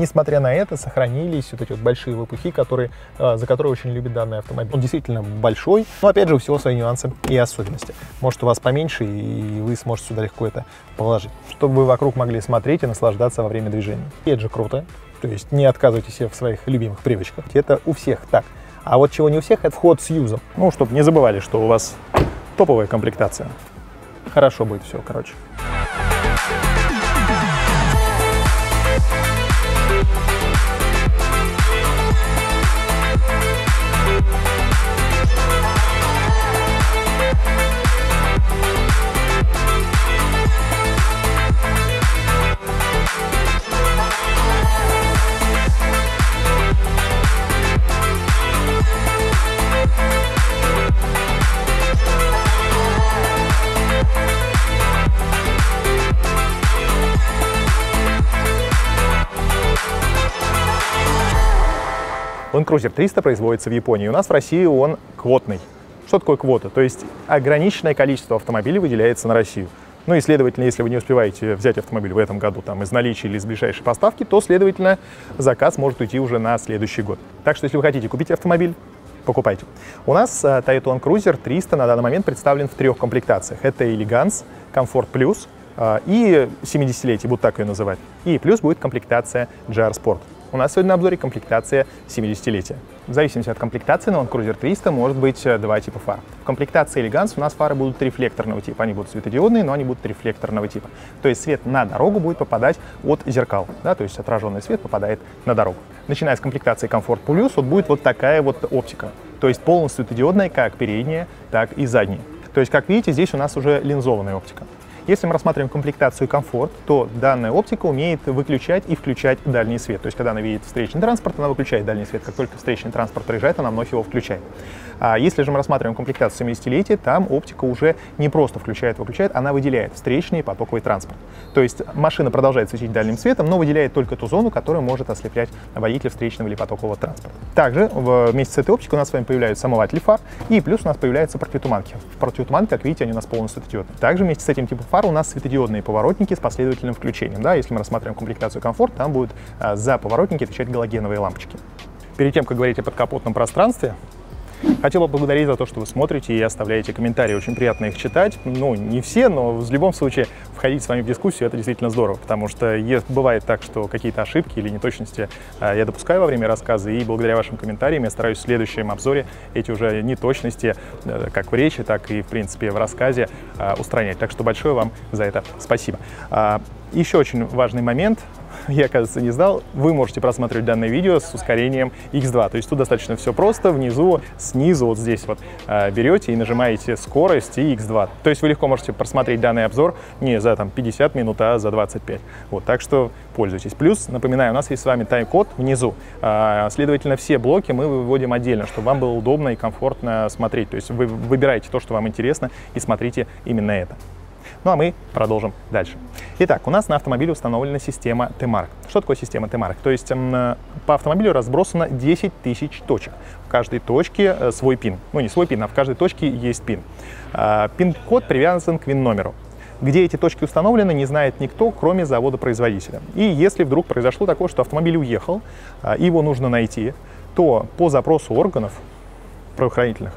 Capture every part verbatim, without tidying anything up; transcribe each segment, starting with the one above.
Несмотря на это, сохранились вот эти вот большие лопухи, которые, за которые очень любит данный автомобиль. Он действительно большой, но опять же у всего свои нюансы и особенности. Может, у вас поменьше, и вы сможете сюда легко это положить, чтобы вы вокруг могли смотреть и наслаждаться во время движения. И это же круто, то есть не отказывайте себе в своих любимых привычках. Это у всех так. А вот чего не у всех, это вход с юзом. Ну, чтобы не забывали, что у вас топовая комплектация. Хорошо будет все, короче. Land Cruiser триста производится в Японии. У нас в России он квотный. Что такое квота? То есть ограниченное количество автомобилей выделяется на Россию. Ну и, следовательно, если вы не успеваете взять автомобиль в этом году там, из наличия или из ближайшей поставки, то, следовательно, заказ может уйти уже на следующий год. Так что, если вы хотите купить автомобиль, покупайте. У нас uh, Toyota Land Cruiser триста на данный момент представлен в трех комплектациях. Это Elegance, Comfort Plus uh, и семидесятилетие, будут так ее называть. И плюс будет комплектация джи ар Sport. У нас сегодня на обзоре комплектация семидесятилетия. В зависимости от комплектации на Land Cruiser триста может быть два типа фар. В комплектации Elegance у нас фары будут рефлекторного типа. Они будут светодиодные, но они будут рефлекторного типа. То есть свет на дорогу будет попадать от зеркал. Да, то есть отраженный свет попадает на дорогу. Начиная с комплектации Comfort Plus, вот будет вот такая вот оптика. То есть полностью светодиодная, как передняя, так и задняя. То есть, как видите, здесь у нас уже линзованная оптика. Если мы рассматриваем комплектацию комфорт, то данная оптика умеет выключать и включать дальний свет. То есть, когда она видит встречный транспорт, она выключает дальний свет. Как только встречный транспорт проезжает, она вновь его включает. А если же мы рассматриваем комплектацию семидесятилетия, там оптика уже не просто включает-выключает, она выделяет встречный и потоковый транспорт. То есть машина продолжает светить дальним светом, но выделяет только ту зону, которая может ослеплять водителя встречного или потокового транспорта. Также вместе с этой оптикой у нас с вами появляются омыватели фар, и плюс у нас появляются противотуманки. Противотуманки, как видите, они у нас полностью светодиодные. Также вместе с этим типом фар у нас светодиодные поворотники с последовательным включением. Да, если мы рассматриваем комплектацию комфорт, там будут а, за поворотники отвечать галогеновые лампочки. Перед тем, как говорить о подкапотном пространстве, хотел бы поблагодарить за то, что вы смотрите и оставляете комментарии. Очень приятно их читать. Ну, не все, но в любом случае входить с вами в дискуссию — это действительно здорово, потому что бывает так, что какие-то ошибки или неточности я допускаю во время рассказа, и благодаря вашим комментариям я стараюсь в следующем обзоре эти уже неточности, как в речи, так и, в принципе, в рассказе устранять. Так что большое вам за это спасибо. Еще очень важный момент. Я, кажется, не знал, вы можете просматривать данное видео с ускорением икс два. То есть тут достаточно все просто. Внизу, снизу, вот здесь вот берете и нажимаете скорость и икс два. То есть вы легко можете просмотреть данный обзор не за там, пятьдесят минут, а за двадцать пять. Вот, так что пользуйтесь. Плюс, напоминаю, у нас есть с вами тайм-код внизу. Следовательно, все блоки мы выводим отдельно, чтобы вам было удобно и комфортно смотреть. То есть вы выбираете то, что вам интересно, и смотрите именно это. Ну а мы продолжим дальше. Итак, у нас на автомобиле установлена система T-Mark. Что такое система T-Mark? То есть по автомобилю разбросано десять тысяч точек. В каждой точке свой пин. Ну не свой пин, а в каждой точке есть пин. Пин-код привязан к вин-номеру. Где эти точки установлены, не знает никто, кроме завода-производителя. И если вдруг произошло такое, что автомобиль уехал, и его нужно найти, то по запросу органов правоохранительных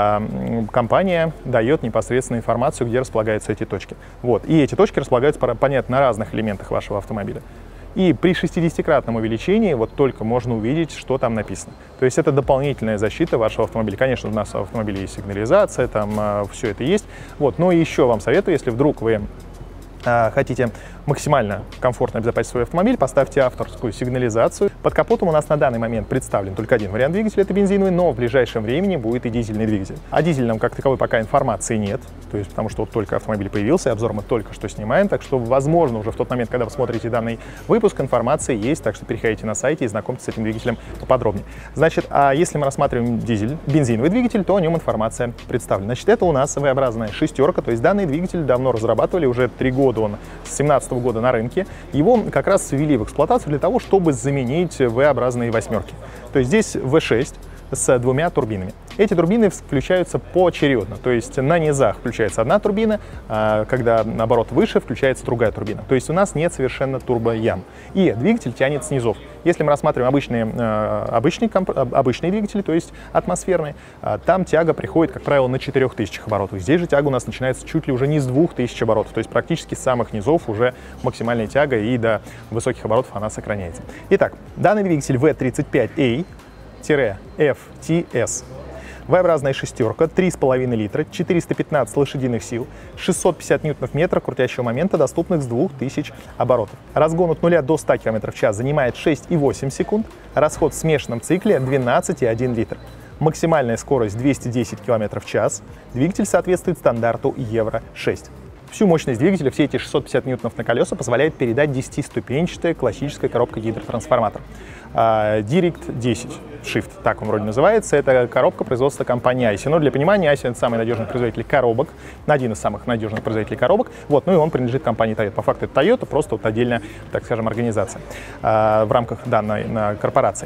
компания дает непосредственно информацию, где располагаются эти точки. Вот. И эти точки располагаются, понятно, на разных элементах вашего автомобиля. И при шестидесятикратном увеличении вот только можно увидеть, что там написано. То есть это дополнительная защита вашего автомобиля. Конечно, у нас в автомобиле есть сигнализация, там э, все это есть. Вот. Но еще вам советую, если вдруг вы э, хотите максимально комфортно обезопасить свой автомобиль, поставьте авторскую сигнализацию. Под капотом у нас на данный момент представлен только один вариант двигателя, это бензиновый, но в ближайшем времени будет и дизельный двигатель. О дизельном как таковой пока информации нет, то есть потому что вот только автомобиль появился, обзор мы только что снимаем, так что, возможно, уже в тот момент, когда вы смотрите данный выпуск, информация есть, так что переходите на сайт и знакомьтесь с этим двигателем поподробнее. Значит, а если мы рассматриваем дизель, бензиновый двигатель, то о нем информация представлена. Значит, это у нас V-образная шестерка, то есть данный двигатель давно разрабатывали, уже три года он, с семнадцатого года на рынке. Его как раз ввели в эксплуатацию для того, чтобы заменить V-образные восьмерки. То есть здесь вэ шесть с двумя турбинами. Эти турбины включаются поочередно, то есть на низах включается одна турбина, а когда оборот выше, включается другая турбина. То есть у нас нет совершенно турбоям. И двигатель тянет с низов. Если мы рассматриваем обычные, обычные, обычные двигатели, то есть атмосферные, там тяга приходит, как правило, на четырёх тысячах оборотов. Здесь же тяга у нас начинается чуть ли уже не с двух тысяч оборотов, то есть практически с самых низов уже максимальная тяга, и до высоких оборотов она сохраняется. Итак, данный двигатель ви тридцать пять эй эф ти эс. V-образная шестерка, три с половиной литра, четыреста пятнадцать лошадиных сил, шестьсот пятьдесят ньютонов метра крутящего момента, доступных с двух тысяч оборотов. Разгон от нуля до ста километров в час занимает шесть и восемь секунд, расход в смешанном цикле двенадцать и один литр. Максимальная скорость двести десять километров в час, двигатель соответствует стандарту евро шесть. Всю мощность двигателя, все эти шестьсот пятьдесят ньютонов на колеса, позволяет передать десятиступенчатая классическая коробка гидротрансформатор. Директ десять Shift, так он вроде называется, это коробка производства компании Айси. Но для понимания, Айси — это самый надежный производитель коробок, один из самых надежных производителей коробок, вот, ну и он принадлежит компании Toyota. По факту это Toyota, просто вот отдельная, так скажем, организация в рамках данной корпорации.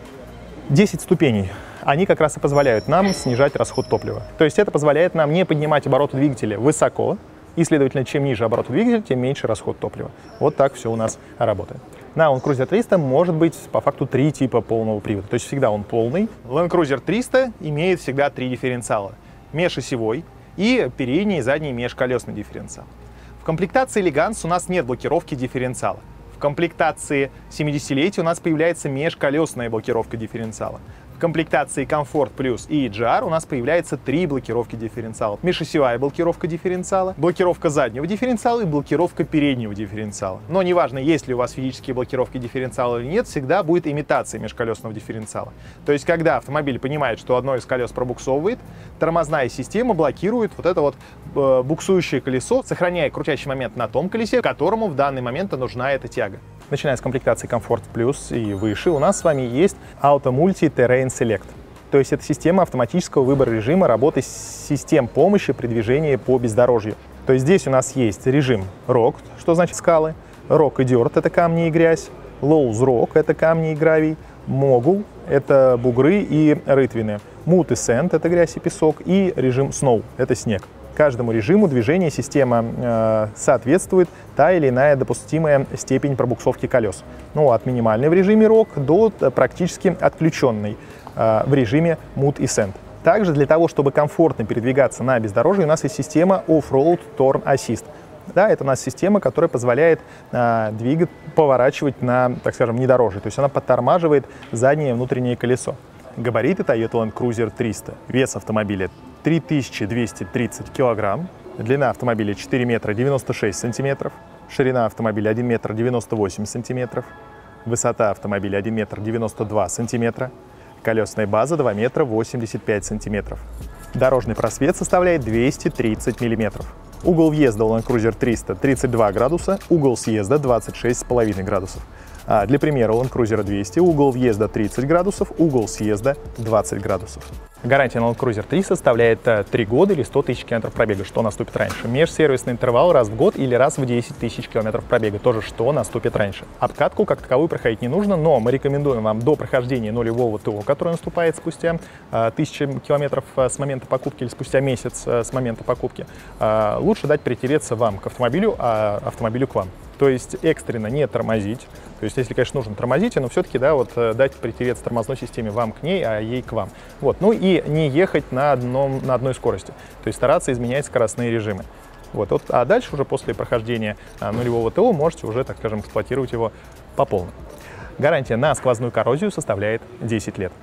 десять ступеней. Они как раз и позволяют нам снижать расход топлива. То есть это позволяет нам не поднимать обороты двигателя высоко, и, следовательно, чем ниже обороты двигателя, тем меньше расход топлива. Вот так все у нас работает. На Land Cruiser триста может быть по факту три типа полного привода. То есть всегда он полный. Land Cruiser триста имеет всегда три дифференциала. Межосевой и передний и задний межколесный дифференциал. В комплектации Elegance у нас нет блокировки дифференциала. В комплектации семидесятилетия у нас появляется межколесная блокировка дифференциала. В комплектации Comfort Plus и джи ар у нас появляется три блокировки дифференциала. Межосевая блокировка дифференциала, блокировка заднего дифференциала и блокировка переднего дифференциала. Но неважно, есть ли у вас физические блокировки дифференциала или нет, всегда будет имитация межколесного дифференциала. То есть, когда автомобиль понимает, что одно из колес пробуксовывает, тормозная система блокирует вот это вот э, буксующее колесо, сохраняя крутящий момент на том колесе, которому в данный момент нужна эта тяга. Начиная с комплектации Comfort Plus и выше, у нас с вами есть Auto Multi Terrain Select. То есть это система автоматического выбора режима работы систем помощи при движении по бездорожью. То есть здесь у нас есть режим Rock, что значит скалы, Rock и Dirt — это камни и грязь, Lows Rock — это камни и гравий, Mogul — это бугры и рытвины, Mud и Sand — это грязь и песок, и режим Snow — это снег. Каждому режиму движения система э, соответствует та или иная допустимая степень пробуксовки колес. Ну, от минимальной в режиме Rock до практически отключенной э, в режиме Mud и Sand. Также для того, чтобы комфортно передвигаться на бездорожье, у нас есть система Off-Road Turn Assist. Да, это у нас система, которая позволяет э, двигать, поворачивать на, так скажем, внедорожье. То есть она подтормаживает заднее и внутреннее колесо. Габариты Toyota Land Cruiser триста. Вес автомобиля три тысячи двести тридцать килограмм. Длина автомобиля четыре метра девяносто шесть сантиметров. Ширина автомобиля один метр девяносто восемь сантиметров. Высота автомобиля один метр девяносто два сантиметра. Колесная база два метра восемьдесят пять сантиметров. Дорожный просвет составляет двести тридцать миллиметров. Угол въезда у Land Cruiser триста тридцать два градуса, угол съезда двадцать шесть с половиной градусов. А для примера, у Land Cruiser двести угол въезда тридцать градусов, угол съезда двадцать градусов. Гарантия на Land Cruiser триста составляет три года или сто тысяч километров пробега, что наступит раньше. Межсервисный интервал раз в год или раз в десять тысяч километров пробега, тоже что наступит раньше. Обкатку как таковую проходить не нужно, но мы рекомендуем вам до прохождения нулевого ТО, которое наступает спустя тысячу километров с момента покупки или спустя месяц с момента покупки, лучше дать притереться вам к автомобилю, а автомобилю к вам. То есть экстренно не тормозить. То есть, если, конечно, нужно, тормозите, но все-таки, да, вот дать притереться тормозной системе вам к ней, а ей к вам. Вот. Ну и не ехать на, одном, на одной скорости. То есть стараться изменять скоростные режимы. Вот. Вот. А дальше уже после прохождения а, нулевого ТО можете уже, так скажем, эксплуатировать его по полной. Гарантия на сквозную коррозию составляет десять лет.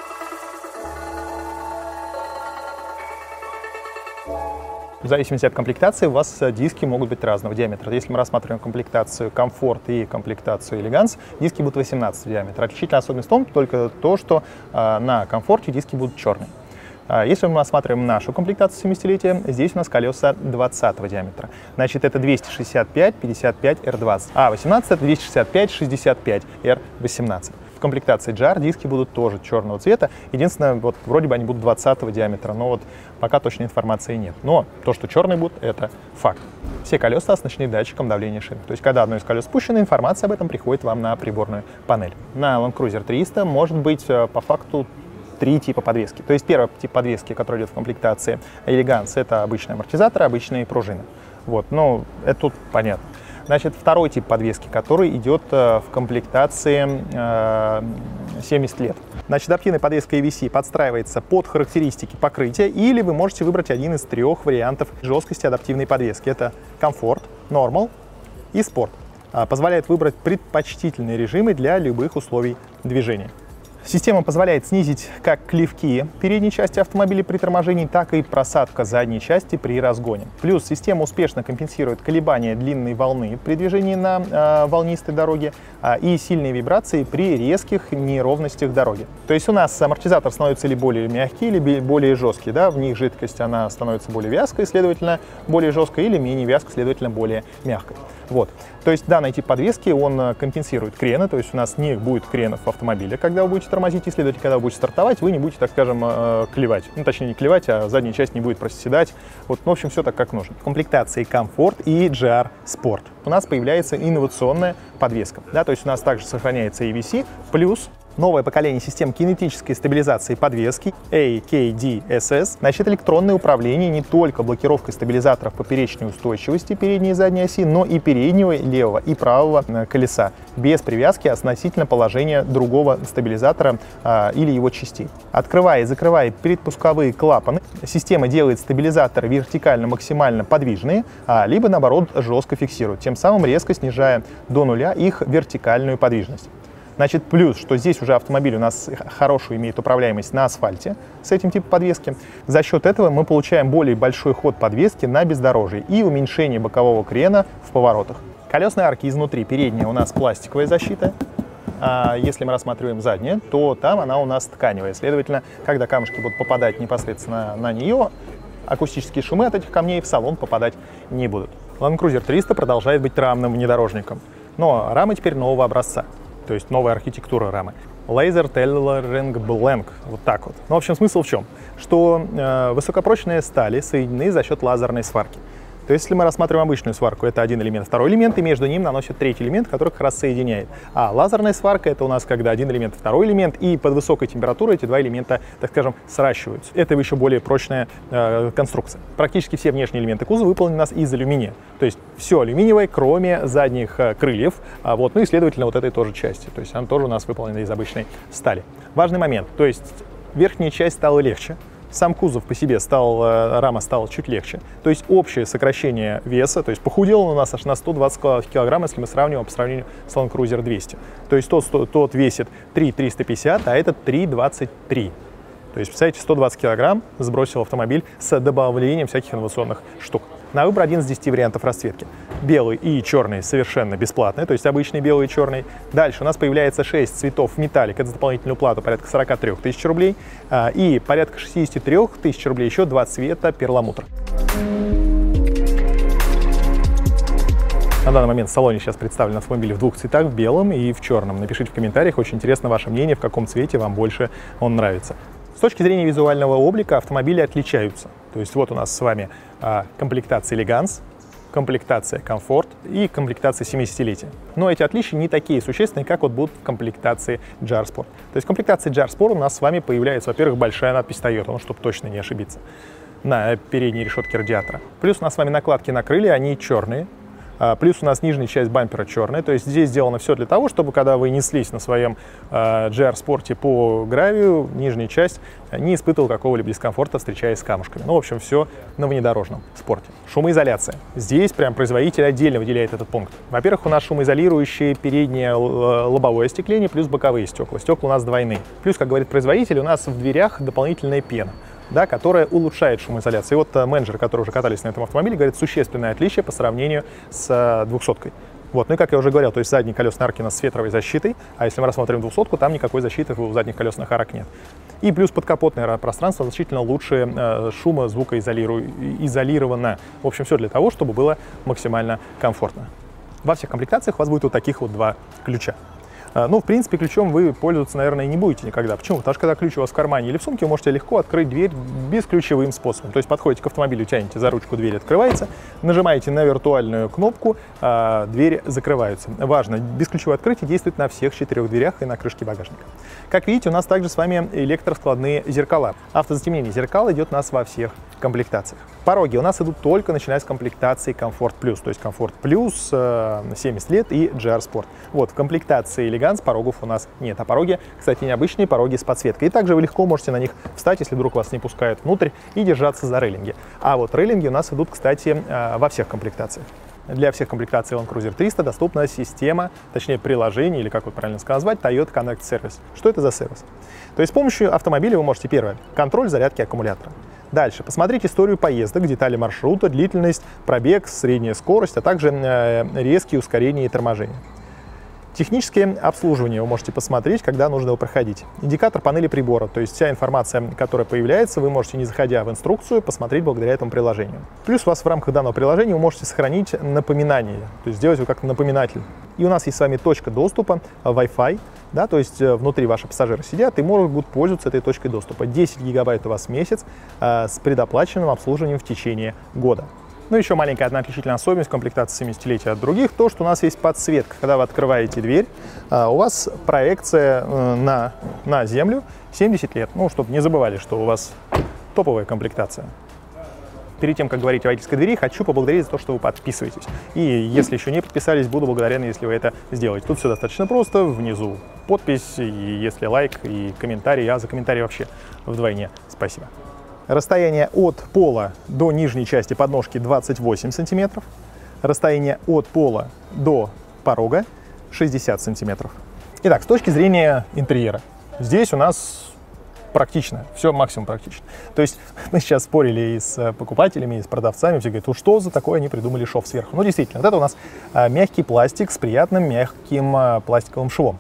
В зависимости от комплектации у вас диски могут быть разного диаметра. Если мы рассматриваем комплектацию Comfort и комплектацию Elegance, диски будут восемнадцать диаметра. Отличительная особенность в том только то, что э, на Comfort диски будут черные. Э, если мы рассматриваем нашу комплектацию семидесятилетия, здесь у нас колеса двадцатого диаметра. Значит, это двести шестьдесят пять пятьдесят пять эр двадцать, а восемнадцать это двести шестьдесят пять шестьдесят пять эр восемнадцать. В комплектации джи ар диски будут тоже черного цвета. Единственное, вот вроде бы они будут двадцатого диаметра, но вот пока точной информации нет. Но то, что черные будут, это факт. Все колеса оснащены датчиком давления шин. То есть, когда одно из колес спущено, информация об этом приходит вам на приборную панель. На Land Cruiser триста может быть по факту три типа подвески. То есть первый тип подвески, который идет в комплектации Elegance, это обычные амортизаторы, обычные пружины. Вот, ну, это тут понятно. Значит, второй тип подвески, который идет в комплектации э, семьдесят лет. Значит, адаптивная подвеска и ви си подстраивается под характеристики покрытия, или вы можете выбрать один из трех вариантов жесткости адаптивной подвески. Это комфорт, Normal и Sport. Позволяет выбрать предпочтительные режимы для любых условий движения. Система позволяет снизить как клевки передней части автомобиля при торможении, так и просадка задней части при разгоне. Плюс система успешно компенсирует колебания длинной волны при движении на э, волнистой дороге э, и сильные вибрации при резких неровностях дороги. То есть у нас амортизатор становится или более мягкий, или более жесткий. Да? В них жидкость она становится более вязкой, следовательно, более жесткой, или менее вязкой, следовательно, более мягкой. Вот. То есть данный тип подвески, он компенсирует крены, то есть у нас не будет кренов в автомобиле, когда вы будете тормозить, и, следовательно, когда вы будете стартовать, вы не будете, так скажем, клевать. Ну, точнее, не клевать, а задняя часть не будет проседать. Вот, ну, в общем, все так, как нужно. В комплектации комфорт и джи ар Sport у нас появляется инновационная подвеска. Да, то есть у нас также сохраняется и ви си, плюс новое поколение систем кинетической стабилизации подвески эй кей ди эс эс, значит, электронное управление не только блокировкой стабилизаторов поперечной устойчивости передней и задней оси, но и переднего, левого и правого колеса, без привязки относительно положения другого стабилизатора а, или его частей. Открывая и закрывая предпусковые клапаны, система делает стабилизаторы вертикально максимально подвижные, а, либо, наоборот, жестко фиксирует, тем самым резко снижая до нуля их вертикальную подвижность. Значит, плюс, что здесь уже автомобиль у нас хорошую имеет управляемость на асфальте с этим типом подвески. За счет этого мы получаем более большой ход подвески на бездорожье и уменьшение бокового крена в поворотах. Колесные арки изнутри, передняя у нас пластиковая защита. А если мы рассматриваем заднюю, то там она у нас тканевая. Следовательно, когда камушки будут попадать непосредственно на нее, акустические шумы от этих камней в салон попадать не будут. Land Cruiser триста продолжает быть рамным внедорожником, но рамы теперь нового образца. То есть новая архитектура рамы. Laser Tailoring Blank. Вот так вот. Ну, в общем, смысл в чем? Что э, высокопрочные стали соединены за счет лазерной сварки. То есть, если мы рассматриваем обычную сварку, это один элемент, второй элемент, и между ним наносит третий элемент, который как раз соединяет. А лазерная сварка — это у нас когда один элемент, второй элемент, и под высокой температурой эти два элемента, так скажем, сращиваются. Это еще более прочная э, конструкция. Практически все внешние элементы кузова выполнены у нас из алюминия. То есть все алюминиевое, кроме задних э, крыльев, а вот, ну и, следовательно, вот этой тоже части. То есть она тоже у нас выполнена из обычной стали. Важный момент, то есть верхняя часть стала легче. Сам кузов по себе стал, рама стала чуть легче. То есть общее сокращение веса, то есть похудел он у нас аж на сто двадцать килограмм, если мы сравниваем по сравнению с Land Cruiser двести. То есть тот, тот весит три триста пятьдесят, а этот три двадцать три. То есть, представляете, сто двадцать килограмм сбросил автомобиль с добавлением всяких инновационных штук. На выбор один из десяти вариантов расцветки. Белый и черный совершенно бесплатные, то есть обычный белый и черный. Дальше у нас появляется шесть цветов металлик, это за дополнительную плату порядка сорока трёх тысяч рублей. И порядка шестидесяти трёх тысяч рублей еще два цвета перламутр. На данный момент в салоне сейчас представлен автомобиль в двух цветах, в белом и в черном. Напишите в комментариях, очень интересно ваше мнение, в каком цвете вам больше он нравится. С точки зрения визуального облика автомобили отличаются. То есть вот у нас с вами а, комплектация Elegance, комплектация Comfort и комплектация семидесятилетия. Но эти отличия не такие существенные, как вот будут в комплектации джи ар Sport. То есть в комплектации джи ар Sport у нас с вами появляется, во-первых, большая надпись Toyota, ну, чтобы точно не ошибиться, на передней решетке радиатора. Плюс у нас с вами накладки на крылья, они черные. Плюс у нас нижняя часть бампера черная, то есть здесь сделано все для того, чтобы когда вы неслись на своем э, джи ар Sport по гравию, нижняя часть не испытывала какого-либо дискомфорта, встречаясь с камушками. Ну, в общем, все на внедорожном спорте. Шумоизоляция. Здесь прям производитель отдельно выделяет этот пункт. Во-первых, у нас шумоизолирующие переднее лобовое остекление плюс боковые стекла. Стекла у нас двойные. Плюс, как говорит производитель, у нас в дверях дополнительная пена, да, которая улучшает шумоизоляцию. И вот э, менеджеры, которые уже катались на этом автомобиле, говорят, существенное отличие по сравнению с э, двухсоткой. Вот. Ну и как я уже говорил, то есть задние колесные арки у нас с ветровой защитой, а если мы рассмотрим двухсотку, там никакой защиты у задних колесных арок нет. И плюс подкапотное пространство значительно лучше э, шума, звукоизолировано. В общем, все для того, чтобы было максимально комфортно. Во всех комплектациях у вас будет вот таких вот два ключа. Ну, в принципе, ключом вы пользоваться, наверное, не будете никогда. Почему? Потому что когда ключ у вас в кармане или в сумке, вы можете легко открыть дверь бесключевым способом. То есть подходите к автомобилю, тянете за ручку, дверь открывается, нажимаете на виртуальную кнопку, э, двери закрываются. Важно, бесключевое открытие действует на всех четырех дверях и на крышке багажника. Как видите, у нас также с вами электроскладные зеркала. Автозатемнение зеркал идет у нас во всех комплектациях. Пороги у нас идут только начиная с комплектации Comfort Plus, то есть Comfort Plus семьдесят лет и джи ар Sport. Вот, в комплектации Elegance порогов у нас нет, а пороги, кстати, необычные пороги с подсветкой. И также вы легко можете на них встать, если вдруг вас не пускают внутрь, и держаться за рейлинги. А вот рейлинги у нас идут, кстати, во всех комплектациях. Для всех комплектаций Land Cruiser триста доступна система, точнее приложение, или как вот правильно сказать, Toyota Connect Service. Что это за сервис? То есть с помощью автомобиля вы можете, первое, контроль зарядки аккумулятора. Дальше посмотреть историю поездок, детали маршрута, длительность, пробег, средняя скорость, а также э, резкие ускорения и торможения. Техническое обслуживание вы можете посмотреть, когда нужно его проходить. Индикатор панели прибора, то есть вся информация, которая появляется, вы можете, не заходя в инструкцию, посмотреть благодаря этому приложению. Плюс у вас в рамках данного приложения вы можете сохранить напоминание, то есть сделать его как напоминатель. И у нас есть с вами точка доступа Wi-Fi, да, то есть внутри ваши пассажиры сидят и могут пользоваться этой точкой доступа. десять гигабайт у вас в месяц э, с предоплаченным обслуживанием в течение года. Ну, еще маленькая одна отличительная особенность комплектации семидесятилетия от других, то, что у нас есть подсветка. Когда вы открываете дверь, у вас проекция на, на землю семьдесят лет. Ну, чтобы не забывали, что у вас топовая комплектация. Перед тем, как говорить о водительской двери, хочу поблагодарить за то, что вы подписываетесь. И если еще не подписались, буду благодарен, если вы это сделаете. Тут все достаточно просто. Внизу подпись, и если лайк, и комментарий. А за комментарий вообще вдвойне спасибо. Расстояние от пола до нижней части подножки двадцать восемь сантиметров. Расстояние от пола до порога шестьдесят сантиметров. Итак, с точки зрения интерьера. Здесь у нас практично, все максимум практично. То есть мы сейчас спорили и с покупателями, и с продавцами, все говорят, ну что за такое они придумали шов сверху. Ну действительно, вот это у нас мягкий пластик с приятным мягким пластиковым швом.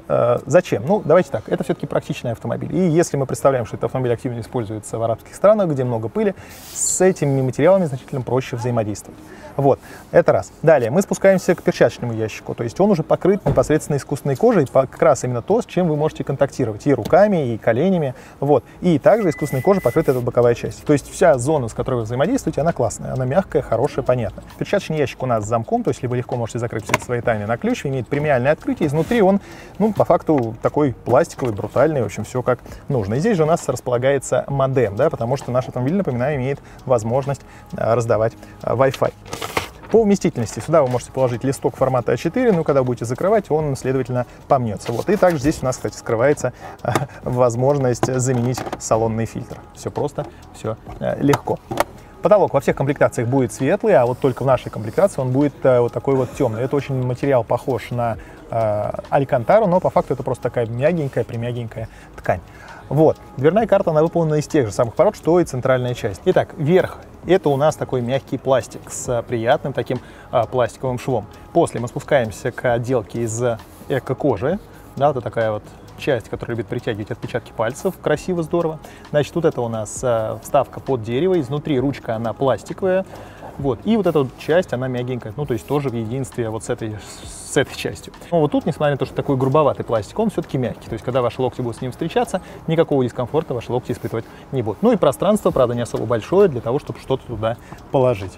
Зачем? Ну, давайте так, это все-таки практичный автомобиль. И если мы представляем, что этот автомобиль активно используется в арабских странах, где много пыли, с этими материалами значительно проще взаимодействовать. Вот, это раз. Далее, мы спускаемся к перчаточному ящику, то есть он уже покрыт непосредственно искусственной кожей, как раз именно то, с чем вы можете контактировать, и руками, и коленями, вот. И также искусственной кожей покрыта эта боковая часть. То есть вся зона, с которой вы взаимодействуете, она классная, она мягкая, хорошая, понятная. Перчаточный ящик у нас с замком, то есть либо легко можете закрыть все свои тайны на ключ, имеет премиальное открытие, изнутри он, ну, по факту такой пластиковый, брутальный, в общем, все как нужно. И здесь же у нас располагается модем, да, потому что наш автомобиль, напоминаю, имеет возможность раздавать Wi-Fi. По вместительности сюда вы можете положить листок формата а четыре, но когда вы будете закрывать, он, следовательно, помнется. Вот. И также здесь у нас, кстати, скрывается э, возможность заменить салонный фильтр. Все просто, все э, легко. Потолок во всех комплектациях будет светлый, а вот только в нашей комплектации он будет э, вот такой вот темный. Это очень материал похож на э, алькантару, но по факту это просто такая мягенькая, примягенькая ткань. Вот. Дверная карта, она выполнена из тех же самых пород, что и центральная часть. Итак, верх. Это у нас такой мягкий пластик с приятным таким а, пластиковым швом. После мы спускаемся к отделке из эко-кожи. Да, вот такая вот часть, которая любит притягивать отпечатки пальцев. Красиво, здорово. Значит, вот это у нас а, вставка под дерево. Изнутри ручка, она пластиковая. Вот. И вот эта вот часть, она мягенькая. Ну, то есть тоже в единстве вот с этой, с этой частью. Но вот тут, несмотря на то, что такой грубоватый пластик, он все-таки мягкий. То есть, когда ваши локти будут с ним встречаться, никакого дискомфорта ваши локти испытывать не будут. Ну и пространство, правда, не особо большое для того, чтобы что-то туда положить.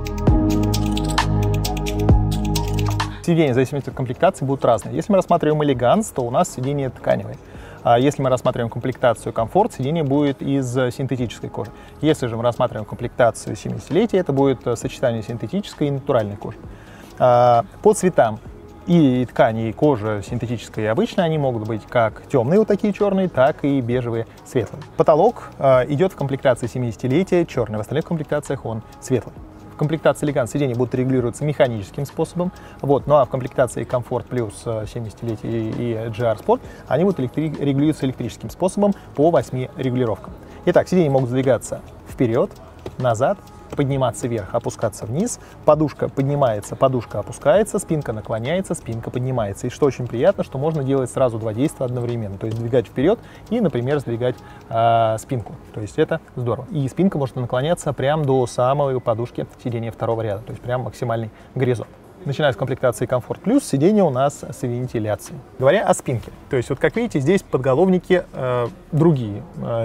Сиденья, в зависимости от комплектации, будут разные. Если мы рассматриваем Elegance, то у нас сиденье тканевое. А если мы рассматриваем комплектацию комфорт, сиденье будет из синтетической кожи. Если же мы рассматриваем комплектацию семидесятилетия, это будет сочетание синтетической и натуральной кожи. А, по цветам и ткани, и кожа синтетическая и обычная, они могут быть как темные, вот такие черные, так и бежевые, светлые. Потолок а, идет в комплектации семидесятилетия черный, в остальных комплектациях он светлый. В комплектации Elegance сиденья будут регулироваться механическим способом, вот, ну а в комплектации Comfort Plus семидесятилетия и джи ар Sport они будут электри регулируются электрическим способом по восьми регулировкам. Итак, сиденья могут сдвигаться вперед, назад, подниматься вверх, опускаться вниз, подушка поднимается, подушка опускается, спинка наклоняется, спинка поднимается. И что очень приятно, что можно делать сразу два действия одновременно, то есть двигать вперед и, например, сдвигать э, спинку. То есть это здорово. И спинка может наклоняться прямо до самой подушки сидения второго ряда, то есть прям максимальный горизонт. Начиная с комплектации Comfort Plus, сиденье у нас с вентиляцией. Говоря о спинке, то есть вот как видите, здесь подголовники э, другие. Э,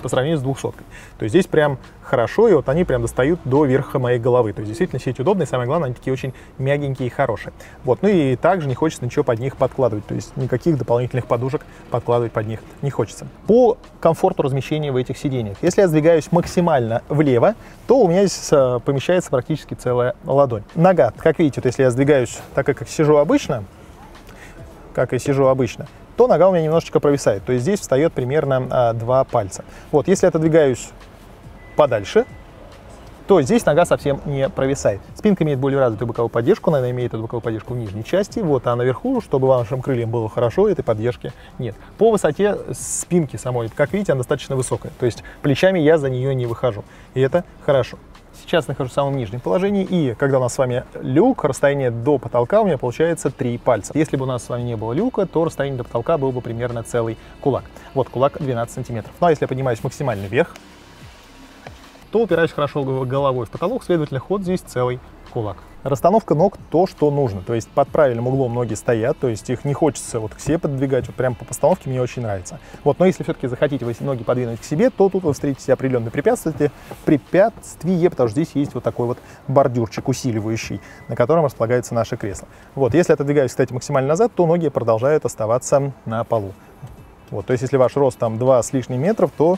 по сравнению с двухсоткой. То есть здесь прям хорошо, и вот они прям достают до верха моей головы. То есть действительно сидеть удобно, и самое главное, они такие очень мягенькие и хорошие. Вот. Ну и также не хочется ничего под них подкладывать, то есть никаких дополнительных подушек подкладывать под них не хочется. По комфорту размещения в этих сиденьях. Если я сдвигаюсь максимально влево, то у меня здесь помещается практически целая ладонь. Нога, как видите, вот если я сдвигаюсь так, как сижу обычно, как и сижу обычно, то нога у меня немножечко провисает. То есть здесь встает примерно а, два пальца. Вот, если я отодвигаюсь подальше, то здесь нога совсем не провисает. Спинка имеет более развитую боковую поддержку, она имеет эту боковую поддержку в нижней части, вот, а наверху, чтобы вашим крыльям было хорошо, этой поддержки нет. По высоте спинки самой, как видите, она достаточно высокая, то есть плечами я за нее не выхожу, и это хорошо. Сейчас нахожусь в самом нижнем положении, и когда у нас с вами люк, расстояние до потолка у меня получается три пальца. Если бы у нас с вами не было люка, то расстояние до потолка было бы примерно целый кулак. Вот кулак двенадцать сантиметров. Ну а если я поднимаюсь максимально вверх, то упираюсь хорошо головой в потолок, следовательно, ход здесь целый кулак. Расстановка ног то, что нужно, то есть под правильным углом ноги стоят, то есть их не хочется вот к себе подвигать, вот прям по постановке мне очень нравится. Вот, но если все-таки захотите вы ноги подвинуть к себе, то тут вы встретите определенные препятствия, препятствие, потому что здесь есть вот такой вот бордюрчик усиливающий, на котором располагается наше кресло. Вот, если отодвигаюсь, кстати, максимально назад, то ноги продолжают оставаться на полу. Вот, то есть если ваш рост там два с лишним метров, то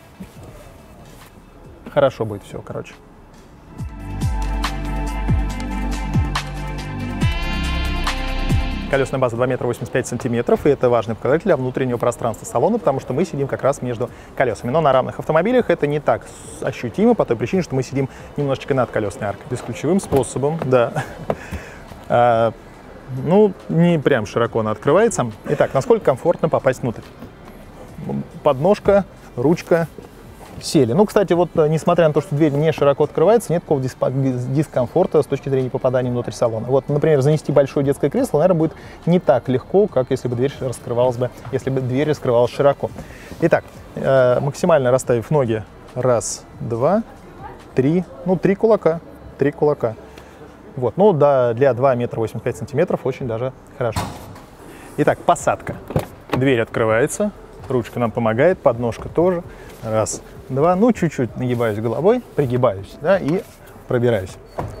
хорошо будет все, короче. Колесная база два метра восемьдесят пять сантиметров, и это важный показатель для внутреннего пространства салона, потому что мы сидим как раз между колесами. Но на равных автомобилях это не так ощутимо, по той причине, что мы сидим немножечко над колесной аркой. Бесключевым способом, да. А, ну, не прям широко она открывается. Итак, насколько комфортно попасть внутрь? Подножка, ручка. Сели. Ну, кстати, вот несмотря на то, что дверь не широко открывается, нет такого дискомфорта с точки зрения попадания внутрь салона. Вот, например, занести большое детское кресло, наверное, будет не так легко, как если бы дверь раскрывалась бы, если бы дверь раскрывалась широко. Итак, э, максимально расставив ноги, раз, два, три, ну, три кулака, три кулака. Вот, ну, да, для два метра восемьдесят пять сантиметров очень даже хорошо. Итак, посадка. Дверь открывается, ручка нам помогает, подножка тоже. Раз, два, ну, чуть-чуть нагибаюсь головой, пригибаюсь, да, и пробираюсь.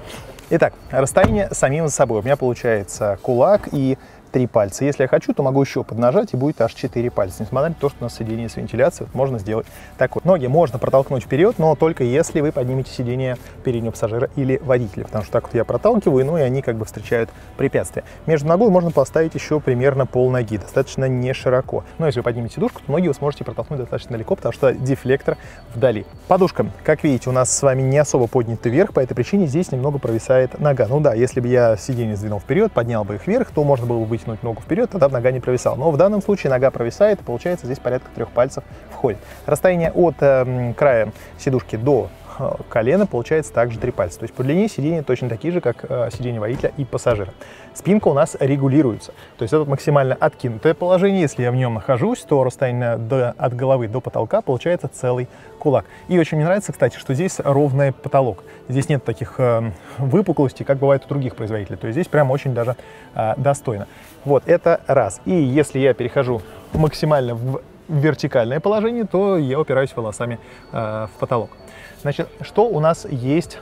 Итак, расстояние самим за собой. У меня получается кулак и три пальца. Если я хочу, то могу еще поднажать, и будет аж четыре пальца. Несмотря на то, что у нас сиденье с вентиляцией, вот можно сделать так вот. Ноги можно протолкнуть вперед, но только если вы поднимете сиденье переднего пассажира или водителя, потому что так вот я проталкиваю, ну и они как бы встречают препятствия. Между ногой можно поставить еще примерно пол ноги, достаточно не широко. Но если вы поднимете сидушку, то ноги вы сможете протолкнуть достаточно далеко, потому что дефлектор вдали. Подушка, как видите, у нас с вами не особо поднята вверх, по этой причине здесь немного провисает нога. Ну да, если бы я сиденье сдвинул вперед, поднял бы их вверх, то можно было бы быть вытянуть ногу вперед, тогда нога не провисала. Но в данном случае нога провисает, и получается здесь порядка трех пальцев входит. Расстояние от э, края сидушки до э, колена получается также три пальца. То есть по длине сиденья точно такие же, как э, сиденье водителя и пассажира. Спинка у нас регулируется. То есть это максимально откинутое положение. Если я в нем нахожусь, то расстояние до, от головы до потолка получается целый кулак. И очень мне нравится, кстати, что здесь ровный потолок. Здесь нет таких э, выпуклостей, как бывает у других производителей. То есть здесь прям очень даже э, достойно. Вот, это раз. И если я перехожу максимально в вертикальное положение, то я упираюсь волосами э, в потолок. Значит, что у нас есть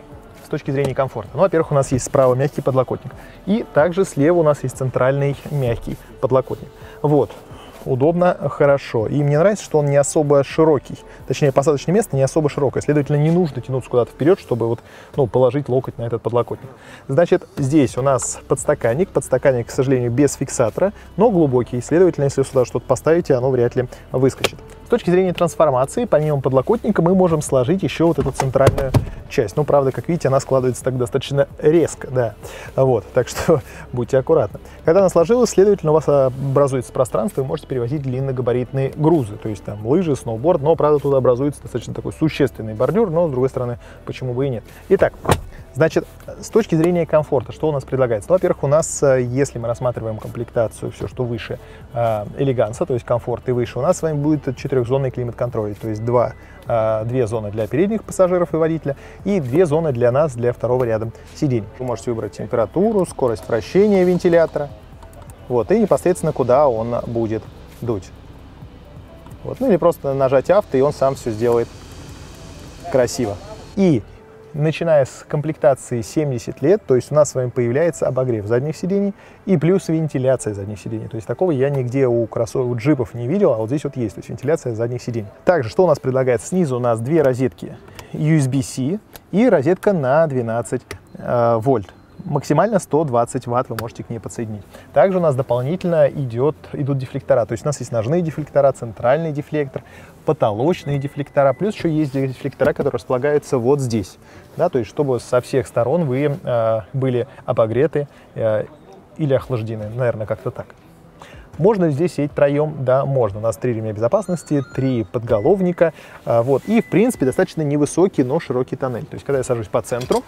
с точки зрения комфорта? Ну, во-первых, у нас есть справа мягкий подлокотник. И также слева у нас есть центральный мягкий подлокотник. Вот. Удобно, хорошо. И мне нравится, что он не особо широкий. Точнее, посадочное место не особо широкое. Следовательно, не нужно тянуться куда-то вперед, чтобы вот, ну, положить локоть на этот подлокотник. Значит, здесь у нас подстаканник. Подстаканник, к сожалению, без фиксатора, но глубокий. Следовательно, если сюда что-то поставите, оно вряд ли выскочит. С точки зрения трансформации, помимо подлокотника, мы можем сложить еще вот эту центральную часть. Ну, правда, как видите, она складывается так достаточно резко, да. Вот, так что будьте аккуратны. Когда она сложилась, следовательно, у вас образуется пространство, и вы можете перевозить длинногабаритные грузы, то есть там лыжи, сноуборд, но, правда, туда образуется достаточно такой существенный бордюр, но, с другой стороны, почему бы и нет. Итак, значит, с точки зрения комфорта, что у нас предлагается? Ну, во-первых, у нас, если мы рассматриваем комплектацию, все, что выше э, элеганса, то есть комфорт и выше, у нас с вами будет четырехзонный климат-контроль, то есть два, э, две зоны для передних пассажиров и водителя и две зоны для нас, для второго ряда сидений. Вы можете выбрать температуру, скорость вращения вентилятора, вот, и непосредственно куда он будет дуть. Вот. Ну или просто нажать авто, и он сам все сделает красиво. И начиная с комплектации семьдесят лет, то есть у нас с вами появляется обогрев задних сидений и плюс вентиляция задних сидений. То есть такого я нигде у кроссоверов, у джипов не видел, а вот здесь вот есть, то есть вентиляция задних сидений. Также, что у нас предлагается? Снизу у нас две розетки ю эс би-C и розетка на двенадцать э, вольт. Максимально сто двадцать ватт вы можете к ней подсоединить. Также у нас дополнительно идет, идут дефлектора. То есть у нас есть ножные дефлектора, центральный дефлектор, потолочные дефлектора. Плюс еще есть дефлектора, которые располагаются вот здесь. Да, то есть чтобы со всех сторон вы э, были обогреты э, или охлаждены. Наверное, как-то так. Можно здесь сидеть троем? Да, можно. У нас три ремня безопасности, три подголовника. Э, вот. И, в принципе, достаточно невысокий, но широкий тоннель. То есть когда я сажусь по центру,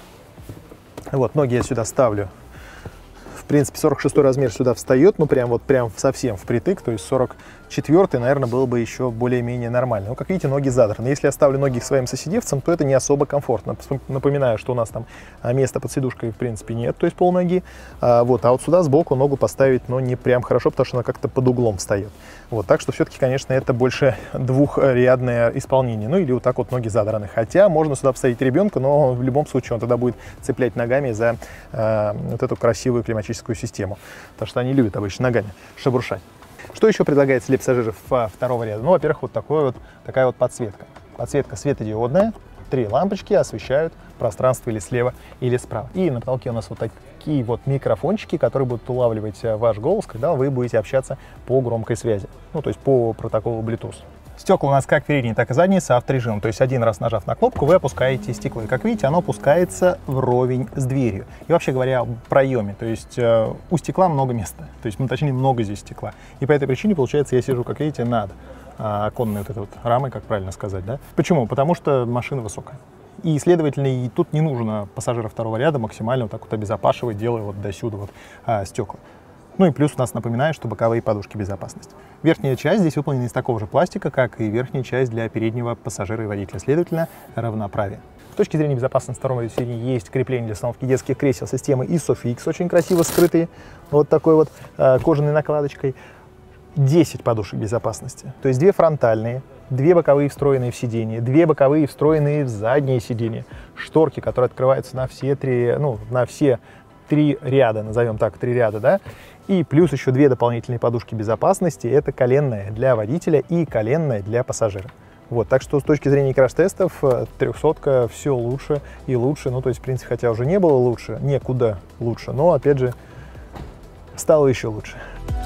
вот, ноги я сюда ставлю. В принципе, сорок шестой размер сюда встает, ну, прям вот прям совсем впритык, то есть сорок четвёртый, наверное, было бы еще более-менее нормально. Но, как видите, ноги задраны. Если я ставлю ноги к своим соседевцам, то это не особо комфортно. Напоминаю, что у нас там места под сидушкой, в принципе, нет, то есть полноги. А вот, а вот сюда сбоку ногу поставить, ну, не прям хорошо, потому что она как-то под углом встает. Вот, так что все-таки, конечно, это больше двухрядное исполнение. Ну, или вот так вот ноги задраны. Хотя можно сюда поставить ребенка, но в любом случае он тогда будет цеплять ногами за э, вот эту красивую климатическую систему. Потому что они любят обычно ногами шебуршать. Что еще предлагается для пассажиров второго ряда? Ну, во-первых, вот, такой вот такая вот подсветка. Подсветка светодиодная. Три лампочки освещают пространство или слева, или справа. И на потолке у нас вот такие вот микрофончики, которые будут улавливать ваш голос, когда вы будете общаться по громкой связи. Ну, то есть по протоколу Bluetooth. Стекла у нас как передние, так и задние с авторежимом. То есть один раз нажав на кнопку, вы опускаете стекло. И как видите, оно опускается вровень с дверью. И вообще говоря о проеме, то есть э, у стекла много места. То есть, ну, точнее, много здесь стекла. И по этой причине, получается, я сижу, как видите, над э, оконной вот этой вот рамой, как правильно сказать, да? Почему? Потому что машина высокая. И, следовательно, и тут не нужно пассажира второго ряда максимально вот так вот обезопашивать, делая вот до сюда вот э, стекла. Ну и плюс у нас, напоминаю, что боковые подушки безопасности. Верхняя часть здесь выполнена из такого же пластика, как и верхняя часть для переднего пассажира и водителя. Следовательно, равноправие. С точки зрения безопасности второго сидения есть крепление для установки детских кресел системы ISOFIX, очень красиво скрытые, вот такой вот э, кожаной накладочкой. десять подушек безопасности, то есть две фронтальные, две боковые встроенные в сиденье, две боковые встроенные в заднее сиденье, шторки, которые открываются на все три, ну, на все три ряда, назовем так, три ряда, да, и плюс еще две дополнительные подушки безопасности, это коленная для водителя и коленная для пассажира. Вот, так что с точки зрения краш-тестов трехсотка все лучше и лучше, ну, то есть, в принципе, хотя уже не было лучше, некуда лучше, но, опять же, стало еще лучше.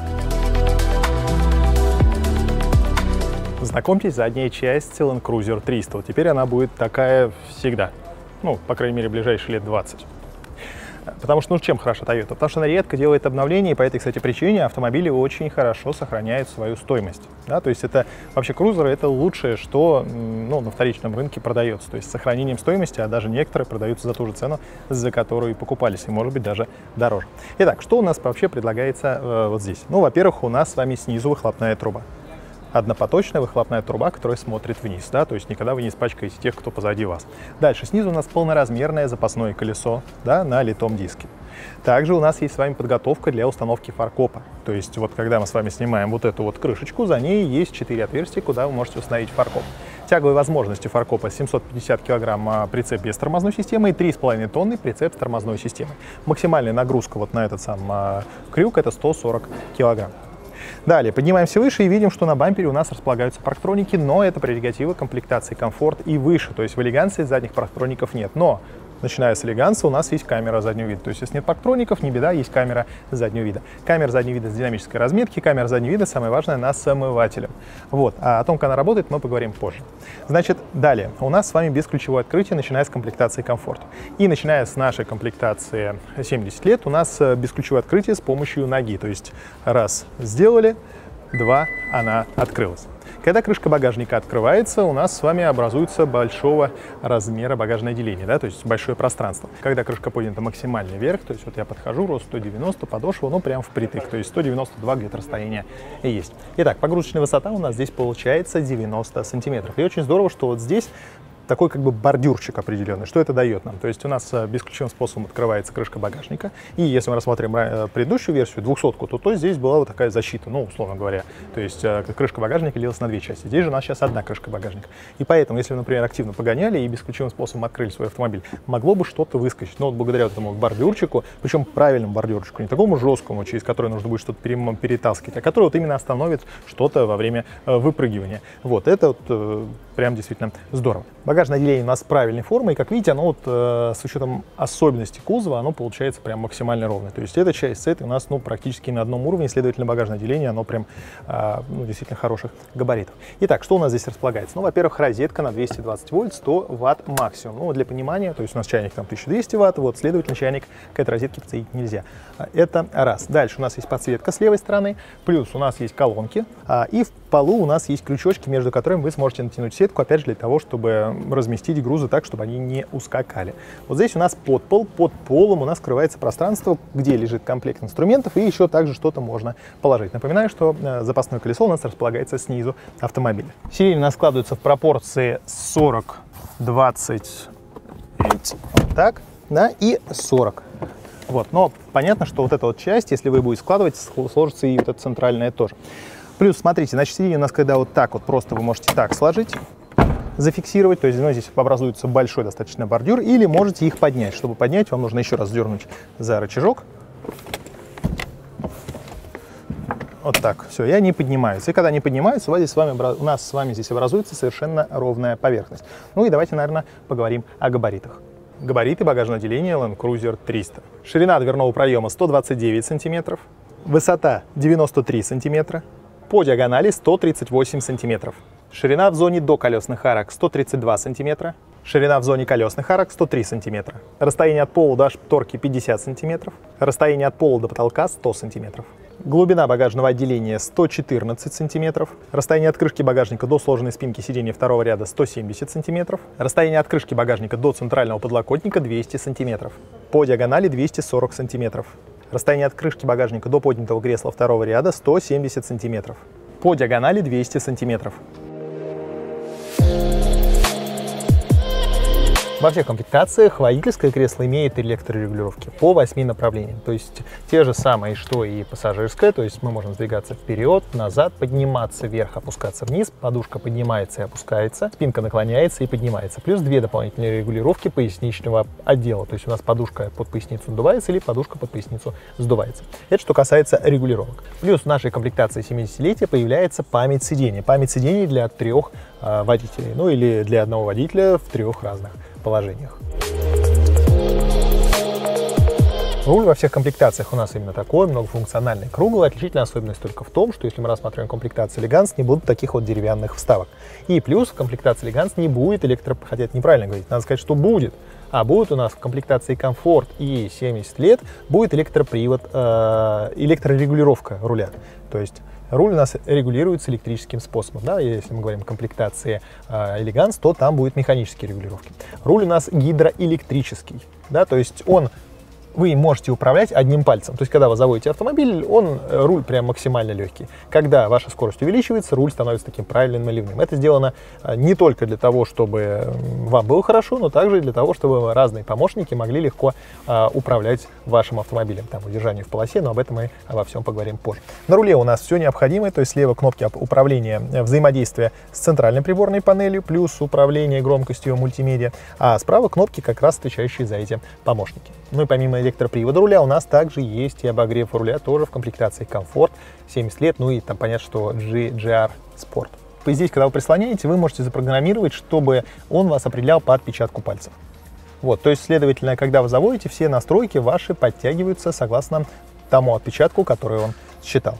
Знакомьтесь, задняя часть Land Cruiser триста. Вот теперь она будет такая всегда. Ну, по крайней мере, ближайшие лет двадцать. Потому что, ну, чем хороша Toyota? Потому что она редко делает обновления, и по этой, кстати, причине автомобили очень хорошо сохраняют свою стоимость. Да? То есть это вообще крузеры — это лучшее, что, ну, на вторичном рынке продается. То есть с сохранением стоимости, а даже некоторые продаются за ту же цену, за которую и покупались, и, может быть, даже дороже. Итак, что у нас вообще предлагается э, вот здесь? Ну, во-первых, у нас с вами снизу выхлопная труба. Однопоточная выхлопная труба, которая смотрит вниз, да, то есть никогда вы не испачкаете тех, кто позади вас. Дальше, снизу у нас полноразмерное запасное колесо, да, на литом диске. Также у нас есть с вами подготовка для установки фаркопа. То есть вот когда мы с вами снимаем вот эту вот крышечку, за ней есть четыре отверстия, куда вы можете установить фаркоп. Тяговые возможности фаркопа семьсот пятьдесят килограмм прицеп без тормозной системы и три с половиной тонны прицеп с тормозной системой. Максимальная нагрузка вот на этот сам а, крюк — это сто сорок килограмм. Далее поднимаемся выше и видим, что на бампере у нас располагаются парктроники, но это прерогатива комплектации комфорт и выше, то есть в элеганции задних парктроников нет. Но начиная с элеганса у нас есть камера заднего вида, то есть если нет парктроников, не беда, есть камера заднего вида. Камера заднего вида с динамической разметки, камера заднего вида, самое важное, она с омывателем. Вот. А о том, как она работает, мы поговорим позже. Значит, далее у нас с вами бесключевое открытие, начиная с комплектации комфорт. И начиная с нашей комплектации семьдесят лет, у нас бесключевое открытие с помощью ноги, то есть раз сделали, два, она открылась. Когда крышка багажника открывается, у нас с вами образуется большого размера багажное отделение, да, то есть большое пространство. Когда крышка поднята максимально вверх, то есть вот я подхожу, рост сто девяносто, подошва, ну прям впритык, то есть сто девяносто два где-то расстояние есть. Итак, погрузочная высота у нас здесь получается девяносто сантиметров. И очень здорово, что вот здесь такой как бы бордюрчик определенный. Что это дает нам? То есть у нас бесключевым способом открывается крышка багажника, и если мы рассмотрим предыдущую версию, двухсотку, то, то здесь была вот такая защита, ну, условно говоря. То есть крышка багажника делилась на две части. Здесь же у нас сейчас одна крышка багажника. И поэтому, если вы, например, активно погоняли и бесключевым способом открыли свой автомобиль, могло бы что-то выскочить. Но вот благодаря этому бордюрчику, причем правильному бордюрчику, не такому жесткому, через который нужно будет что-то перетаскивать, а который вот именно остановит что-то во время выпрыгивания. Вот, это вот прям действительно здорово. Багажное отделение у нас правильной формы, и как видите, оно вот э, с учетом особенностей кузова, оно получается прям максимально ровное. То есть эта часть с этой у нас ну, практически на одном уровне, следовательно, багажное отделение, оно прям э, ну, действительно хороших габаритов. Итак, что у нас здесь располагается? Ну, во-первых, розетка на двести двадцать вольт, сто ватт максимум. Ну, для понимания, то есть у нас чайник там тысяча двести ватт, вот, следовательно, чайник к этой розетке подсоединить нельзя. Это раз. Дальше у нас есть подсветка с левой стороны, плюс у нас есть колонки, а, и в полу у нас есть крючочки, между которыми вы сможете натянуть сетку, опять же, для того, чтобы разместить грузы так, чтобы они не ускакали. Вот здесь у нас подпол, под полом у нас скрывается пространство, где лежит комплект инструментов, и еще также что-то можно положить. Напоминаю, что запасное колесо у нас располагается снизу автомобиля. Сиденье у нас складывается в пропорции сорок двадцать, вот так, да, и сорок. Вот, но понятно, что вот эта вот часть, если вы будете складывать, сложится и вот эта центральная тоже. Плюс, смотрите, значит, сиденье у нас, когда вот так вот просто вы можете так сложить, зафиксировать, то есть ну, здесь образуется большой достаточно бордюр, или можете их поднять. Чтобы поднять, вам нужно еще раз дернуть за рычажок. Вот так, все, и они поднимаются. И когда они поднимаются, у, вас здесь с вами, у нас с вами здесь образуется совершенно ровная поверхность. Ну и давайте, наверное, поговорим о габаритах. Габариты багажного отделения Land Cruiser триста. Ширина дверного проема сто двадцать девять сантиметров, высота девяносто три сантиметра, по диагонали сто тридцать восемь сантиметров. Ширина в зоне до колесных арок сто тридцать два сантиметра, ширина в зоне колесных арок сто три сантиметра. Расстояние от пола до шторки пятьдесят сантиметров, расстояние от пола до потолка сто сантиметров. Глубина багажного отделения сто четырнадцать сантиметров, расстояние от крышки багажника до сложенной спинки сиденья второго ряда сто семьдесят сантиметров, расстояние от крышки багажника до центрального подлокотника двести сантиметров, по диагонали двести сорок сантиметров. Расстояние от крышки багажника до поднятого кресла второго ряда сто семьдесят сантиметров, по диагонали двести сантиметров. Во всех комплектациях водительское кресло имеет электрорегулировки по восьми направлениям. То есть те же самые, что и пассажирское. То есть мы можем сдвигаться вперед, назад, подниматься вверх, опускаться вниз. Подушка поднимается и опускается, спинка наклоняется и поднимается. Плюс две дополнительные регулировки поясничного отдела. То есть у нас подушка под поясницу надувается или подушка под поясницу сдувается. Это что касается регулировок. Плюс в нашей комплектации семидесятилетия появляется память сидений. Память сидений для трех э, водителей. Ну или для одного водителя в трех разных положениях. Руль во всех комплектациях у нас именно такой, многофункциональный, круглый. Отличительная особенность только в том, что если мы рассматриваем комплектацию Elegance, не будут таких вот деревянных вставок. И плюс в комплектации Elegance не будет электро... Хотя это неправильно говорить, надо сказать, что будет. А будет у нас в комплектации Комфорт и семьдесят лет будет электропривод, э, электрорегулировка руля. То есть руль у нас регулируется электрическим способом. Да? Если мы говорим о комплектации э, Elegance, то там будут механические регулировки. Руль у нас гидроэлектрический. Да? То есть он, вы можете управлять одним пальцем. То есть когда вы заводите автомобиль, он, руль прям максимально легкий. Когда ваша скорость увеличивается, руль становится таким правильным наливным. Это сделано не только для того, чтобы вам было хорошо, но также и для того, чтобы разные помощники могли легко а, управлять вашим автомобилем. Там удержание в полосе, но об этом мы обо всем поговорим позже. На руле у нас все необходимое, то есть слева кнопки управления, взаимодействия с центральной приборной панелью, плюс управление громкостью мультимедиа, а справа кнопки, как раз отвечающие за эти помощники. Ну и помимо электропривода руля у нас также есть и обогрев руля, тоже в комплектации Комфорт, семьдесят лет, ну и там понятно, что джи ар Sport. И здесь, когда вы прислоняете, вы можете запрограммировать, чтобы он вас определял по отпечатку пальцев. Вот, то есть, следовательно, когда вы заводите, все настройки ваши подтягиваются согласно тому отпечатку, который он считал.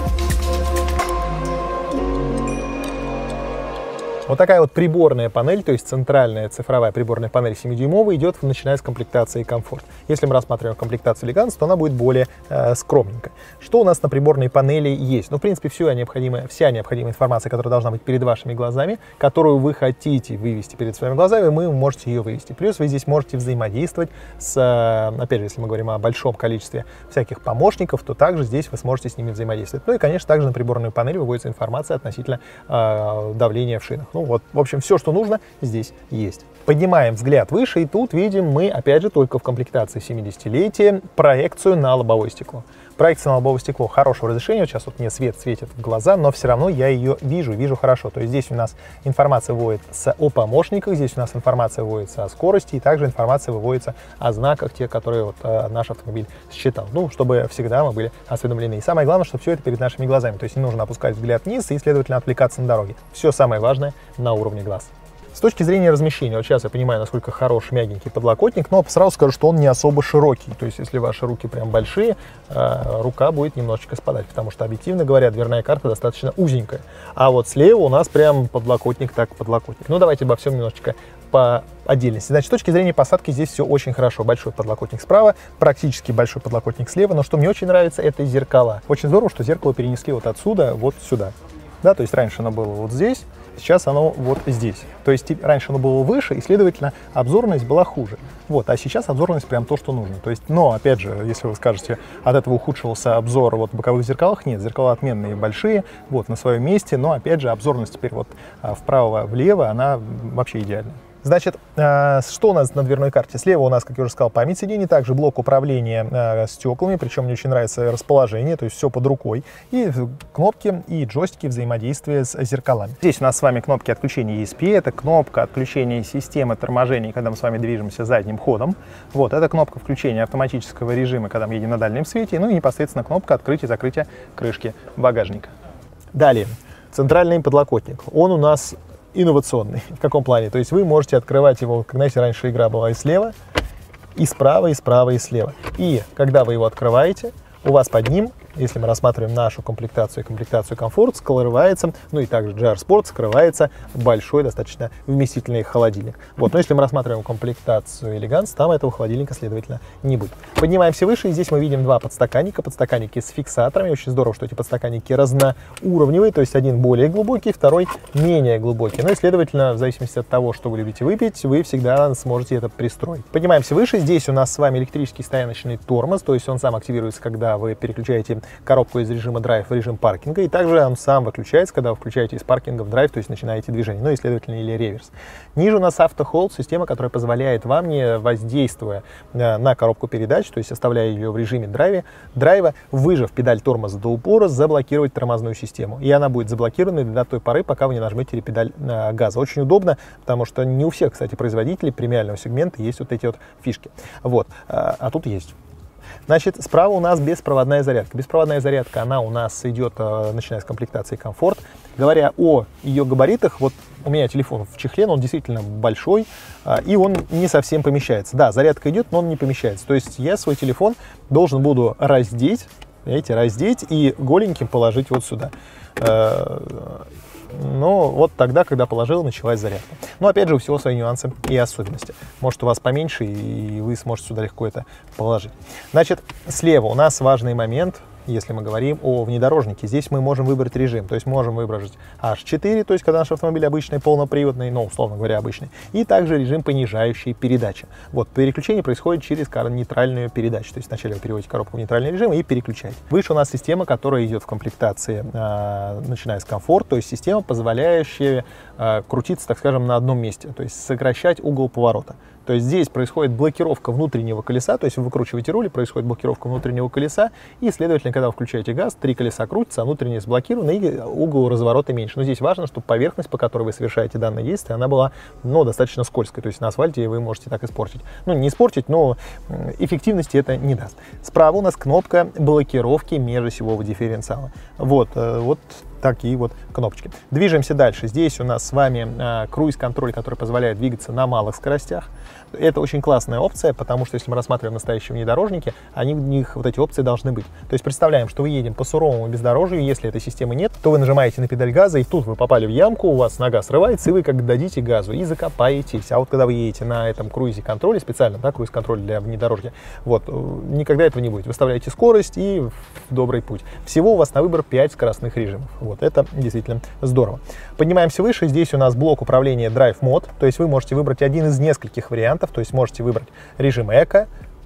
Вот такая вот приборная панель, то есть центральная цифровая приборная панель семидюймовая, идет начиная с комплектации Комфорт. Если мы рассматриваем комплектацию Elegance, то она будет более э, скромненькая. Что у нас на приборной панели есть? Ну, в принципе, все необходимое, вся необходимая информация, которая должна быть перед вашими глазами, которую вы хотите вывести перед своими глазами, вы можете ее вывести. Плюс вы здесь можете взаимодействовать с, э, опять же, если мы говорим о большом количестве всяких помощников, то также здесь вы сможете с ними взаимодействовать. Ну и, конечно, также на приборную панель выводится информация относительно э, давления в шинах. Ну вот, в общем, все, что нужно, здесь есть. Поднимаем взгляд выше, и тут видим мы, опять же, только в комплектации семидесятилетия, проекцию на лобовое стекло. Проекция на лобовое стекло хорошего разрешения. Вот сейчас вот мне свет светит в глаза, но все равно я ее вижу, вижу хорошо. То есть здесь у нас информация выводится о помощниках, здесь у нас информация выводится о скорости, и также информация выводится о знаках, те, которые вот, э, наш автомобиль считал. Ну, чтобы всегда мы были осведомлены. И самое главное, чтобы все это перед нашими глазами. То есть не нужно опускать взгляд вниз и, следовательно, отвлекаться на дороге. Все самое важное на уровне глаз. С точки зрения размещения, вот сейчас я понимаю, насколько хорош мягенький подлокотник, но сразу скажу, что он не особо широкий. То есть, если ваши руки прям большие, э, рука будет немножечко спадать, потому что, объективно говоря, дверная карта достаточно узенькая. А вот слева у нас прям подлокотник так подлокотник. Ну, давайте обо всем немножечко по отдельности. Значит, с точки зрения посадки здесь все очень хорошо. Большой подлокотник справа, практически большой подлокотник слева, но что мне очень нравится, это зеркала. Очень здорово, что зеркало перенесли вот отсюда вот сюда. Да, то есть раньше оно было вот здесь, сейчас оно вот здесь. То есть раньше оно было выше, и, следовательно, обзорность была хуже. Вот, а сейчас обзорность прям то, что нужно. То есть, но, опять же, если вы скажете, от этого ухудшился обзор вот в боковых зеркалах, нет, зеркала отменные, большие, вот, на своем месте, но, опять же, обзорность теперь вот вправо-влево, она вообще идеальная. Значит, что у нас на дверной карте? Слева у нас, как я уже сказал, память сидений, также блок управления стеклами, причем мне очень нравится расположение, то есть все под рукой, и кнопки и джойстики взаимодействия с зеркалами. Здесь у нас с вами кнопки отключения и эс пи, это кнопка отключения системы торможения, когда мы с вами движемся задним ходом. Вот, это кнопка включения автоматического режима, когда мы едем на дальнем свете, ну и непосредственно кнопка открытия и закрытия крышки багажника. Далее, центральный подлокотник. Он у нас инновационный. В каком плане? То есть вы можете открывать его, как, знаете, раньше игра была и слева, и справа, и справа, и слева. И когда вы его открываете, у вас под ним, если мы рассматриваем нашу комплектацию и комплектацию комфорт, скрывается, ну и также джи ар Sport, скрывается большой, достаточно вместительный холодильник. Вот, но если мы рассматриваем комплектацию Elegance, там этого холодильника, следовательно, не будет. Поднимаемся выше, и здесь мы видим два подстаканника, подстаканники с фиксаторами. Очень здорово, что эти подстаканники разноуровневые, то есть один более глубокий, второй менее глубокий. Ну и, следовательно, в зависимости от того, что вы любите выпить, вы всегда сможете это пристроить. Поднимаемся выше, здесь у нас с вами электрический стояночный тормоз, то есть он сам активируется, когда вы переключаете коробку из режима драйв в режим паркинга, и также он сам выключается, когда вы включаете из паркинга в драйв, то есть начинаете движение, ну и, следовательно, или реверс. Ниже у нас автохолд, система, которая позволяет вам, не воздействуя на коробку передач, то есть оставляя ее в режиме драйва, драйва, выжав педаль тормоза до упора, заблокировать тормозную систему. И она будет заблокирована до той поры, пока вы не нажмете педаль газа. Очень удобно, потому что не у всех, кстати, производителей премиального сегмента есть вот эти вот фишки. Вот, а тут есть. Значит, справа у нас беспроводная зарядка. Беспроводная зарядка, она у нас идет, начиная с комплектации комфорт. Говоря о ее габаритах, вот у меня телефон в чехле, но он действительно большой, и он не совсем помещается. Да, зарядка идет, но он не помещается. То есть я свой телефон должен буду раздеть, видите, раздеть и голеньким положить вот сюда. Но вот тогда, когда положил, началась зарядка. Но опять же, у всего свои нюансы и особенности. Может, у вас поменьше, и вы сможете сюда легко это положить. Значит, слева у нас важный момент. Если мы говорим о внедорожнике, здесь мы можем выбрать режим, то есть можем выбрать аш четыре, то есть когда наш автомобиль обычный, полноприводный, ну, условно говоря, обычный, и также режим понижающей передачи. Вот, переключение происходит через нейтральную передачу, то есть вначале вы переводите коробку в нейтральный режим и переключаете. Выше у нас система, которая идет в комплектации, э, начиная с комфорт, то есть система, позволяющая э, крутиться, так скажем, на одном месте, то есть сокращать угол поворота. То есть здесь происходит блокировка внутреннего колеса, то есть вы выкручиваете руль, происходит блокировка внутреннего колеса, и, следовательно, когда вы включаете газ, три колеса крутятся, а внутренние заблокированы, и угол разворота меньше. Но здесь важно, чтобы поверхность, по которой вы совершаете данное действие, она была, ну, достаточно скользкой, то есть на асфальте вы можете так испортить. Ну, не испортить, но эффективности это не даст. Справа у нас кнопка блокировки межосевого дифференциала. Вот, вот такие вот кнопочки. Движемся дальше. Здесь у нас с вами э, круиз-контроль, который позволяет двигаться на малых скоростях. Это очень классная опция, потому что если мы рассматриваем настоящие внедорожники, они, в них вот эти опции должны быть. То есть представляем, что вы едем по суровому бездорожью, если этой системы нет, то вы нажимаете на педаль газа, и тут вы попали в ямку, у вас нога срывается, и вы как дадите газу и закопаетесь. А вот когда вы едете на этом круизе-контроле, специально, да, круиз-контроль для внедорожья, вот, никогда этого не будет. Выставляете скорость и в добрый путь. Всего у вас на выбор пять скоростных режимов. Вот, это действительно здорово. Поднимаемся выше, здесь у нас блок управления Drive Mode, то есть вы можете выбрать один из нескольких вариантов, то есть можете выбрать режим эко,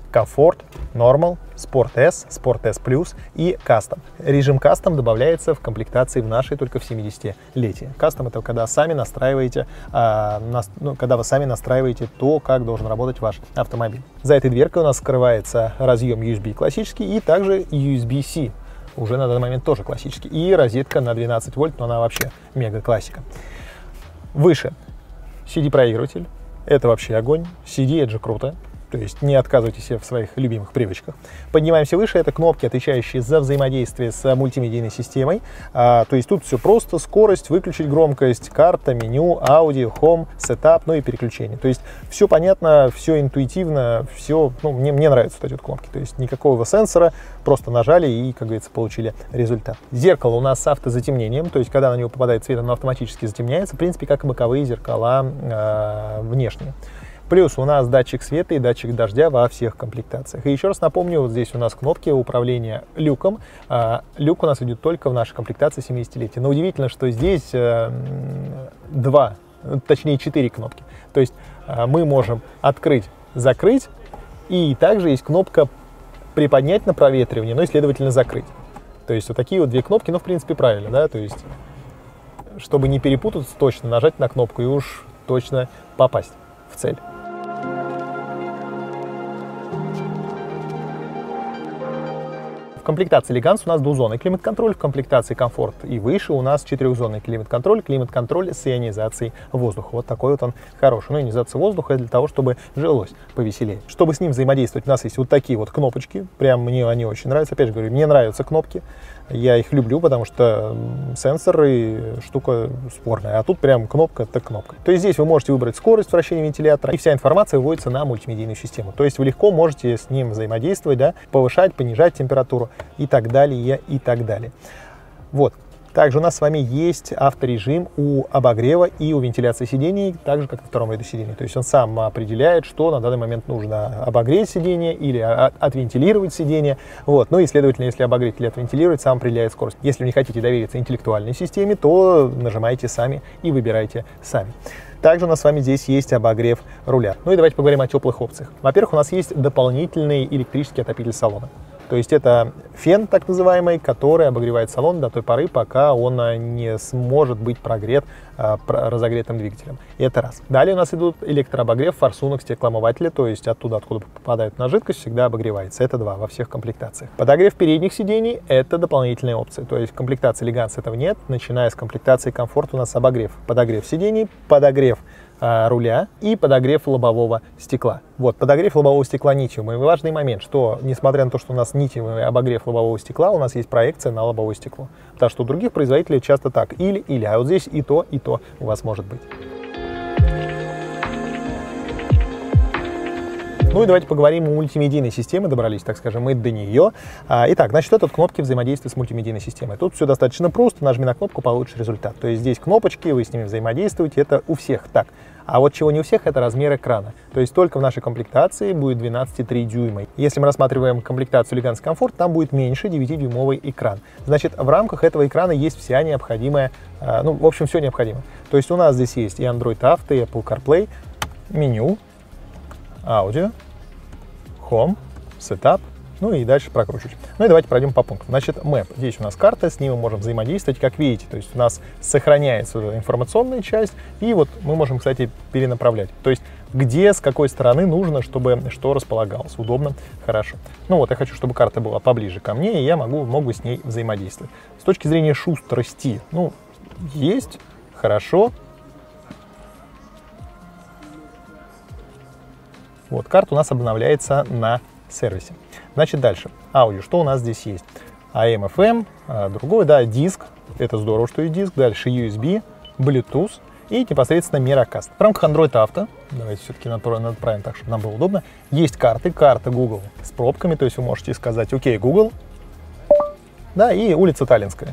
комфорт, Normal, Sport S, Sport S Plus и Custom. Режим Custom добавляется в комплектации в нашей только в семидесятилетии. Custom — это когда сами настраиваете, а, нас, ну, когда вы сами настраиваете то, как должен работать ваш автомобиль. За этой дверкой у нас скрывается разъем ю эс би классический и также ю эс би-C, уже на данный момент тоже классический, и розетка на двенадцать вольт, но она вообще мега классика. Выше си ди-проигрыватель, это вообще огонь, си ди — это же круто. То есть не отказывайте себе в своих любимых привычках. Поднимаемся выше, это кнопки, отвечающие за взаимодействие с мультимедийной системой. А, то есть тут все просто: скорость, выключить громкость, карта, меню, аудио, home, сетап, ну и переключение. То есть все понятно, все интуитивно, все, ну, мне, мне нравятся вот эти вот кнопки. То есть никакого сенсора, просто нажали и, как говорится, получили результат. Зеркало у нас с автозатемнением, то есть когда на него попадает свет, оно автоматически затемняется, в принципе, как и боковые зеркала э, внешние. Плюс у нас датчик света и датчик дождя во всех комплектациях. И еще раз напомню, вот здесь у нас кнопки управления люком. А, люк у нас идет только в нашей комплектации семидесятилетия. Но удивительно, что здесь а, два, точнее четыре кнопки. То есть а, мы можем открыть, закрыть, и также есть кнопка приподнять на проветривание, но и, следовательно, закрыть. То есть вот такие вот две кнопки, ну, в принципе, правильно, да, то есть, чтобы не перепутаться, точно нажать на кнопку и уж точно попасть в цель. В комплектации Elegance у нас двухзонный климат-контроль, в комплектации комфорт и выше у нас четырехзонный климат-контроль, климат-контроль с ионизацией воздуха. Вот такой вот он хороший. Ну, ионизация воздуха для того, чтобы жилось повеселее. Чтобы с ним взаимодействовать, у нас есть вот такие вот кнопочки. Прям мне они очень нравятся. Опять же говорю, мне нравятся кнопки. Я их люблю, потому что сенсоры штука спорная. А тут прям кнопка, так кнопка. То есть здесь вы можете выбрать скорость вращения вентилятора, и вся информация выводится на мультимедийную систему. То есть вы легко можете с ним взаимодействовать, да, повышать, понижать температуру и так далее, и так далее. Вот. Также у нас с вами есть авторежим у обогрева и у вентиляции сидений, так же, как и в втором ряду сидений. То есть он сам определяет, что на данный момент нужно: обогреть сиденье или отвентилировать сиденье. Вот. Ну и, следовательно, если обогреть или отвентилировать, сам определяет скорость. Если вы не хотите довериться интеллектуальной системе, то нажимайте сами и выбирайте сами. Также у нас с вами здесь есть обогрев руля. Ну и давайте поговорим о теплых опциях. Во-первых, у нас есть дополнительный электрический отопитель салона. То есть это фен, так называемый, который обогревает салон до той поры, пока он не сможет быть прогрет а, разогретым двигателем. И это раз. Далее у нас идут электрообогрев, форсунок стеклоомывателя, то есть оттуда, откуда попадает на жидкость, всегда обогревается. Это два во всех комплектациях. Подогрев передних сидений — это дополнительная опция. То есть в комплектации Elegance этого нет. Начиная с комплектации комфорт у нас обогрев, подогрев сидений, подогрев руля и подогрев лобового стекла. Вот, подогрев лобового стекла нитевый. И важный момент, что несмотря на то, что у нас нитевый обогрев лобового стекла, у нас есть проекция на лобовое стекло. Потому что у других производителей часто так: или-или, а вот здесь и то, и то у вас может быть. Ну и давайте поговорим о мультимедийной системе. Добрались, так скажем, мы до нее. Итак, значит, это кнопки взаимодействия с мультимедийной системой. Тут все достаточно просто. Нажми на кнопку, получишь результат. То есть здесь кнопочки, вы с ними взаимодействуете. Это у всех так. А вот чего не у всех — это размер экрана. То есть только в нашей комплектации будет двенадцать и три дюйма. Если мы рассматриваем комплектацию Elegance Comfort, там будет меньше девятидюймовый экран. Значит, в рамках этого экрана есть вся необходимая, ну, в общем, все необходимое. То есть у нас здесь есть и Android Auto, и Apple CarPlay, меню, аудио, home, setup, ну и дальше прокручивать. Ну и давайте пройдем по пунктам. Значит, Map. Здесь у нас карта, с ней мы можем взаимодействовать, как видите. То есть у нас сохраняется информационная часть, и вот мы можем, кстати, перенаправлять. То есть где, с какой стороны нужно, чтобы что располагалось. Удобно, хорошо. Ну вот, я хочу, чтобы карта была поближе ко мне, и я могу, могу с ней взаимодействовать. С точки зрения шустрости, ну, есть, хорошо. Вот, карта у нас обновляется на сервисе. Значит, дальше. Аудио. Что у нас здесь есть? эй эм, эф эм, а, другой, да, диск. Это здорово, что есть диск. Дальше ю эс би, Bluetooth и непосредственно Miracast. В рамках Android Auto, давайте все-таки направим так, чтобы нам было удобно, есть карты. Карта Google с пробками, то есть вы можете сказать: окей, Google, да, и улица Таллинская.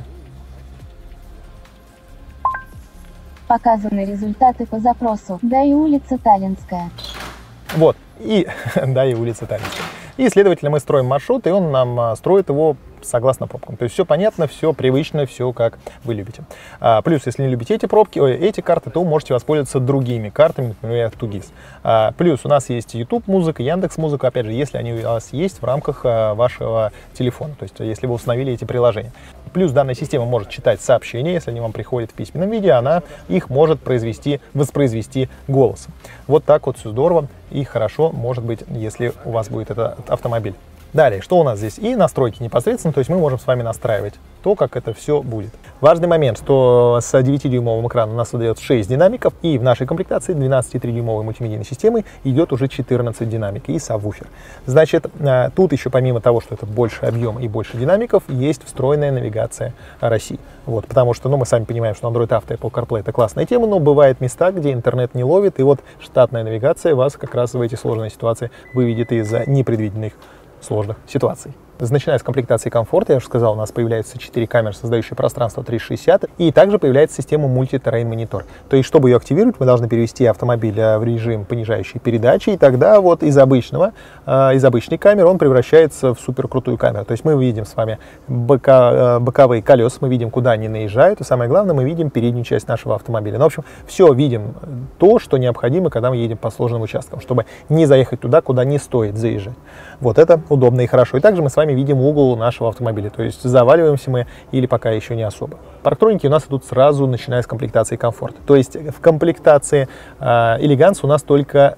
Показаны результаты по запросу. Да, и улица Таллинская. Вот, и, да, и улица Таллинская. И, следовательно, мы строим маршрут, и он нам строит его согласно пробкам. То есть все понятно, все привычно, все как вы любите. А, плюс, если не любите эти пробки, ой, эти карты, то можете воспользоваться другими картами, например, ту гис. А, плюс у нас есть YouTube музыка, Яндекс музыка, опять же, если они у вас есть в рамках а, вашего телефона, то есть если вы установили эти приложения. Плюс данная система может читать сообщения, если они вам приходят в письменном виде, она их может произвести, воспроизвести голосом. Вот так вот все здорово и хорошо может быть, если у вас будет этот автомобиль. Далее, что у нас здесь? И настройки непосредственно, то есть мы можем с вами настраивать то, как это все будет. Важный момент, что с девятидюймовым экраном у нас выдает шесть динамиков, и в нашей комплектации двенадцатитридюймовой мультимедийной системы идет уже четырнадцать динамик и сабвуфер. Значит, тут еще помимо того, что это больше объем и больше динамиков, есть встроенная навигация России. Вот, потому что, ну, мы сами понимаем, что Android Auto, Apple CarPlay — это классная тема, но бывают места, где интернет не ловит, и вот штатная навигация вас как раз в эти сложные ситуации выведет из-за непредвиденных сложных ситуаций. Начиная с комплектации комфорта, я уже сказал, у нас появляется четыре камеры, создающие пространство триста шестьдесят, и также появляется система Multi-Terrain Monitor. То есть, чтобы ее активировать, мы должны перевести автомобиль в режим понижающей передачи, и тогда вот из обычного, из обычной камеры он превращается в суперкрутую камеру. То есть мы видим с вами бока, боковые колеса, мы видим, куда они наезжают, и самое главное, мы видим переднюю часть нашего автомобиля. Ну, в общем, все видим то, что необходимо, когда мы едем по сложным участкам, чтобы не заехать туда, куда не стоит заезжать. Вот это удобно и хорошо. И также мы с вами видим угол нашего автомобиля, то есть заваливаемся мы или пока еще не особо. Парктроники у нас идут сразу, начиная с комплектации комфорта. То есть в комплектации э, Elegance у нас только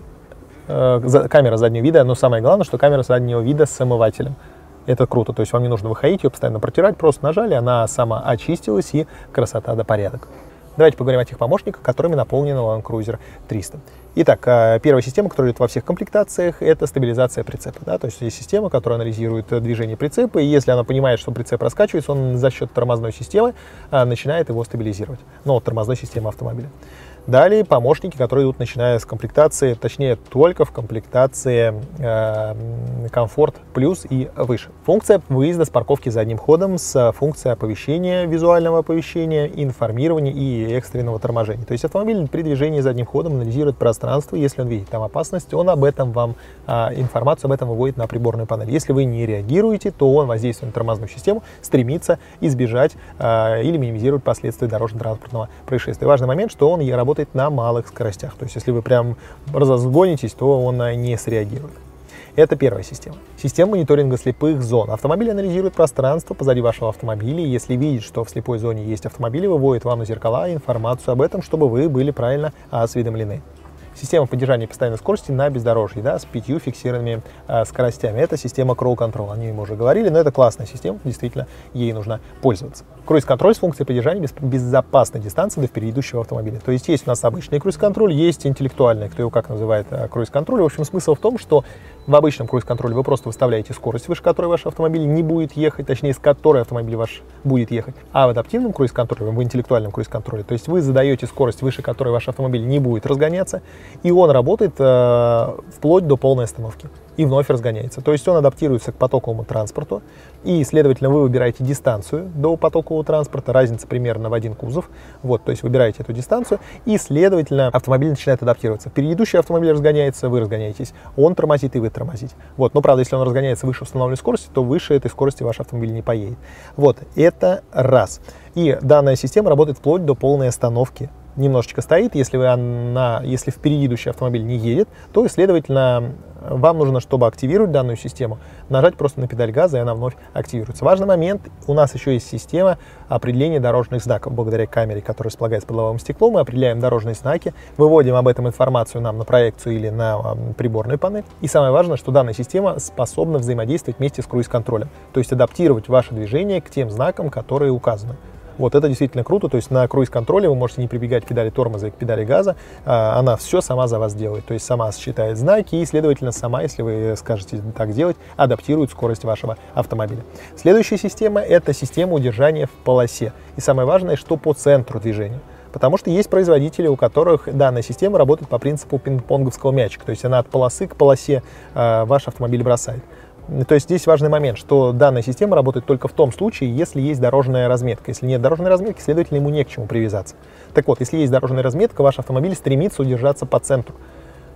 э, камера заднего вида, но самое главное, что камера заднего вида с омывателем. Это круто, то есть вам не нужно выходить, ее постоянно протирать, просто нажали, она сама очистилась, и красота да порядок. Давайте поговорим о тех помощниках, которыми наполнен Land Cruiser триста. Итак, первая система, которая идет во всех комплектациях, это стабилизация прицепа. Да? То есть есть система, которая анализирует движение прицепа, и если она понимает, что прицеп раскачивается, он за счет тормозной системы начинает его стабилизировать. Ну, вот тормозной системы автомобиля. Далее помощники, которые идут начиная с комплектации, точнее только в комплектации э, комфорт плюс и выше. Функция выезда с парковки задним ходом с функцией оповещения, визуального оповещения, информирования и экстренного торможения. То есть автомобиль при движении задним ходом анализирует пространство, если он видит там опасность, он об этом вам, э, информацию об этом выводит на приборную панель. Если вы не реагируете, то он, воздействуя на тормозную систему, стремится избежать э, или минимизировать последствия дорожно-транспортного происшествия. Важный момент, что он работает на малых скоростях. То есть, если вы прям разгонитесь, то он не среагирует. Это первая система. Система мониторинга слепых зон. Автомобиль анализирует пространство позади вашего автомобиля. Если видит, что в слепой зоне есть автомобиль, выводит вам на зеркала информацию об этом, чтобы вы были правильно осведомлены. Система поддержания постоянной скорости на бездорожье, да, с пятью фиксированными э, скоростями. Это система Cruise Control. О ней мы уже говорили, но это классная система, действительно, ей нужно пользоваться. Круиз-контроль с функцией поддержания без, безопасной дистанции до впереди идущего автомобиля. То есть есть у нас обычный круиз-контроль, есть интеллектуальный, кто его как называет, э, круиз-контроль. В общем, смысл в том, что в обычном круиз-контроле вы просто выставляете скорость, выше которой ваш автомобиль не будет ехать, точнее, с которой автомобиль ваш будет ехать. А в адаптивном круиз-контроле, в интеллектуальном круиз-контроле, то есть вы задаете скорость, выше которой ваш автомобиль не будет разгоняться, и он работает э, вплоть до полной остановки и вновь разгоняется. То есть он адаптируется к потоковому транспорту, и, следовательно, вы выбираете дистанцию до потокового транспорта, разница примерно в один кузов. Вот, то есть выбираете эту дистанцию, и, следовательно, автомобиль начинает адаптироваться. Предыдущий автомобиль разгоняется, вы разгоняетесь, он тормозит, и вы тормозите. Вот, но, правда, если он разгоняется выше установленной скорости, то выше этой скорости ваш автомобиль не поедет. Вот, это раз. И данная система работает вплоть до полной остановки. Немножечко стоит, если, вы на, если впереди идущий автомобиль не едет, то, следовательно, вам нужно, чтобы активировать данную систему, нажать просто на педаль газа, и она вновь активируется. Важный момент, у нас еще есть система определения дорожных знаков. Благодаря камере, которая располагается под лобовым стеклом, мы определяем дорожные знаки, выводим об этом информацию нам на проекцию или на приборную панель. И самое важное, что данная система способна взаимодействовать вместе с круиз-контролем, то есть адаптировать ваше движение к тем знакам, которые указаны. Вот это действительно круто, то есть на круиз-контроле вы можете не прибегать к педали тормоза и к педали газа, она все сама за вас делает, то есть сама считает знаки и, следовательно, сама, если вы скажете так делать, адаптирует скорость вашего автомобиля. Следующая система — это система удержания в полосе. И самое важное, что по центру движения. Потому что есть производители, у которых данная система работает по принципу пинг-понговского мячика, то есть она от полосы к полосе э, ваш автомобиль бросает. То есть здесь важный момент, что данная система работает только в том случае, если есть дорожная разметка. Если нет дорожной разметки, следовательно, ему не к чему привязаться. Так вот, если есть дорожная разметка, ваш автомобиль стремится удержаться по центру.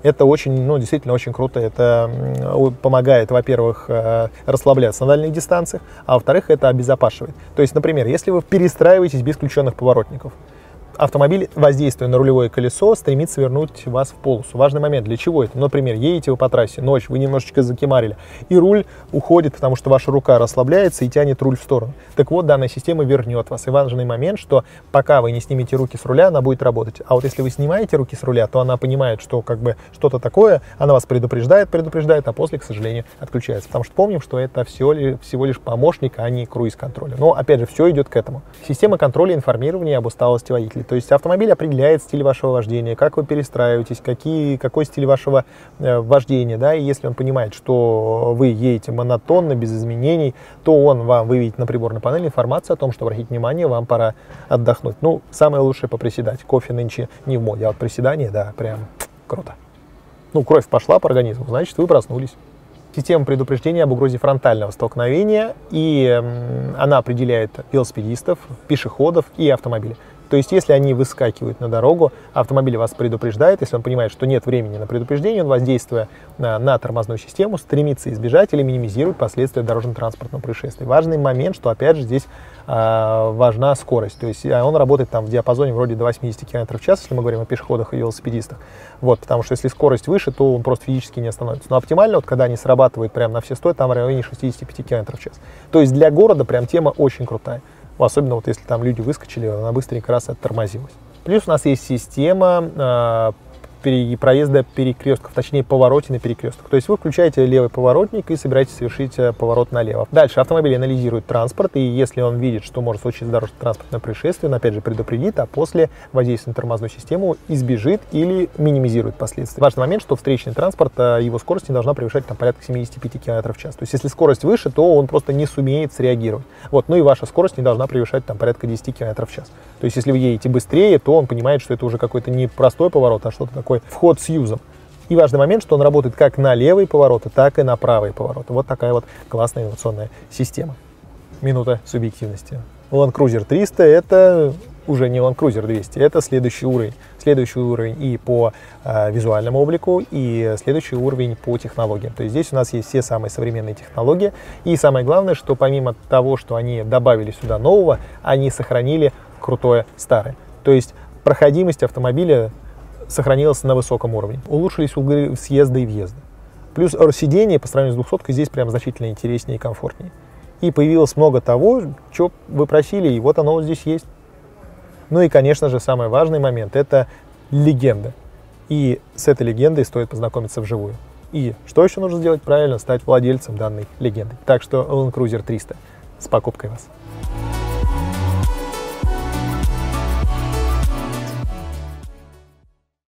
Это очень, ну, действительно очень круто. Это помогает, во-первых, расслабляться на дальних дистанциях, а во-вторых, это обезопасивает. То есть, например, если вы перестраиваетесь без включенных поворотников, автомобиль, воздействуя на рулевое колесо, стремится вернуть вас в полосу. Важный момент. Для чего это? Например, едете вы по трассе, ночь, вы немножечко закимарили, и руль уходит, потому что ваша рука расслабляется и тянет руль в сторону. Так вот, данная система вернет вас. И важный момент, что пока вы не снимете руки с руля, она будет работать. А вот если вы снимаете руки с руля, то она понимает, что как бы что-то такое, она вас предупреждает, предупреждает, а после, к сожалению, отключается. Потому что помним, что это все ли, всего лишь помощник, а не круиз-контроль. Но, опять же, все идет к этому. Система контроля информирования об усталости водителя. То есть автомобиль определяет стиль вашего вождения, как вы перестраиваетесь, какие, какой стиль вашего э, вождения, да, и если он понимает, что вы едете монотонно, без изменений, то он вам выведет на приборной панели информацию о том, что, обратите внимание, вам пора отдохнуть. Ну, самое лучшее поприседать. Кофе нынче не в моде, а вот приседание, да, прям круто. Ну, кровь пошла по организму, значит, вы проснулись. Система предупреждения об угрозе фронтального столкновения, и э, она определяет велосипедистов, пешеходов и автомобилей. То есть, если они выскакивают на дорогу, автомобиль вас предупреждает, если он понимает, что нет времени на предупреждение, он, воздействуя на, на тормозную систему, стремится избежать или минимизировать последствия дорожно-транспортного происшествия. Важный момент, что, опять же, здесь э, важна скорость. То есть, он работает там в диапазоне вроде до восьмидесяти километров в час, если мы говорим о пешеходах и велосипедистах. Вот, потому что если скорость выше, то он просто физически не остановится. Но оптимально, вот, когда они срабатывают прямо на все сто, там в районе шестидесяти пяти километров в час. То есть, для города прям тема очень крутая. Особенно вот если там люди выскочили, она быстренько раз оттормозилась. Плюс у нас есть система э, пере, проезда перекрестков, точнее поворотен на перекресток. То есть вы включаете левый поворотник и собираетесь совершить поворот налево. Дальше автомобиль анализирует транспорт, и если он видит, что может случиться дорожно-транспортное происшествие, он опять же предупредит, а после воздействия на тормозную систему избежит или минимизирует последствия. Важный момент, что встречный транспорт, его скорость не должна превышать там, порядка семидесяти пяти километров в час. То есть если скорость выше, то он просто не сумеет среагировать. Вот. Ну и ваша скорость не должна превышать там, порядка десяти километров в час. То есть если вы едете быстрее, то он понимает, что это уже какой-то не простой поворот, а что-то такое вход с юзом. И важный момент, что он работает как на левые повороты, так и на правые повороты. Вот такая вот классная инновационная система. Минута субъективности. Land Cruiser триста это уже не Land Cruiser двести, это следующий уровень. Следующий уровень и по э, визуальному облику, и следующий уровень по технологиям. То есть здесь у нас есть все самые современные технологии. И самое главное, что помимо того, что они добавили сюда нового, они сохранили крутое старое. То есть проходимость автомобиля сохранилась на высоком уровне. Улучшились углы съезда и въезда. Плюс сиденье по сравнению с двухсоткой здесь прям значительно интереснее и комфортнее. И появилось много того, что вы просили, и вот оно вот здесь есть. Ну и, конечно же, самый важный момент – это легенда. И с этой легендой стоит познакомиться вживую. И что еще нужно сделать? Правильно, стать владельцем данной легенды. Так что Land Cruiser триста с покупкой вас.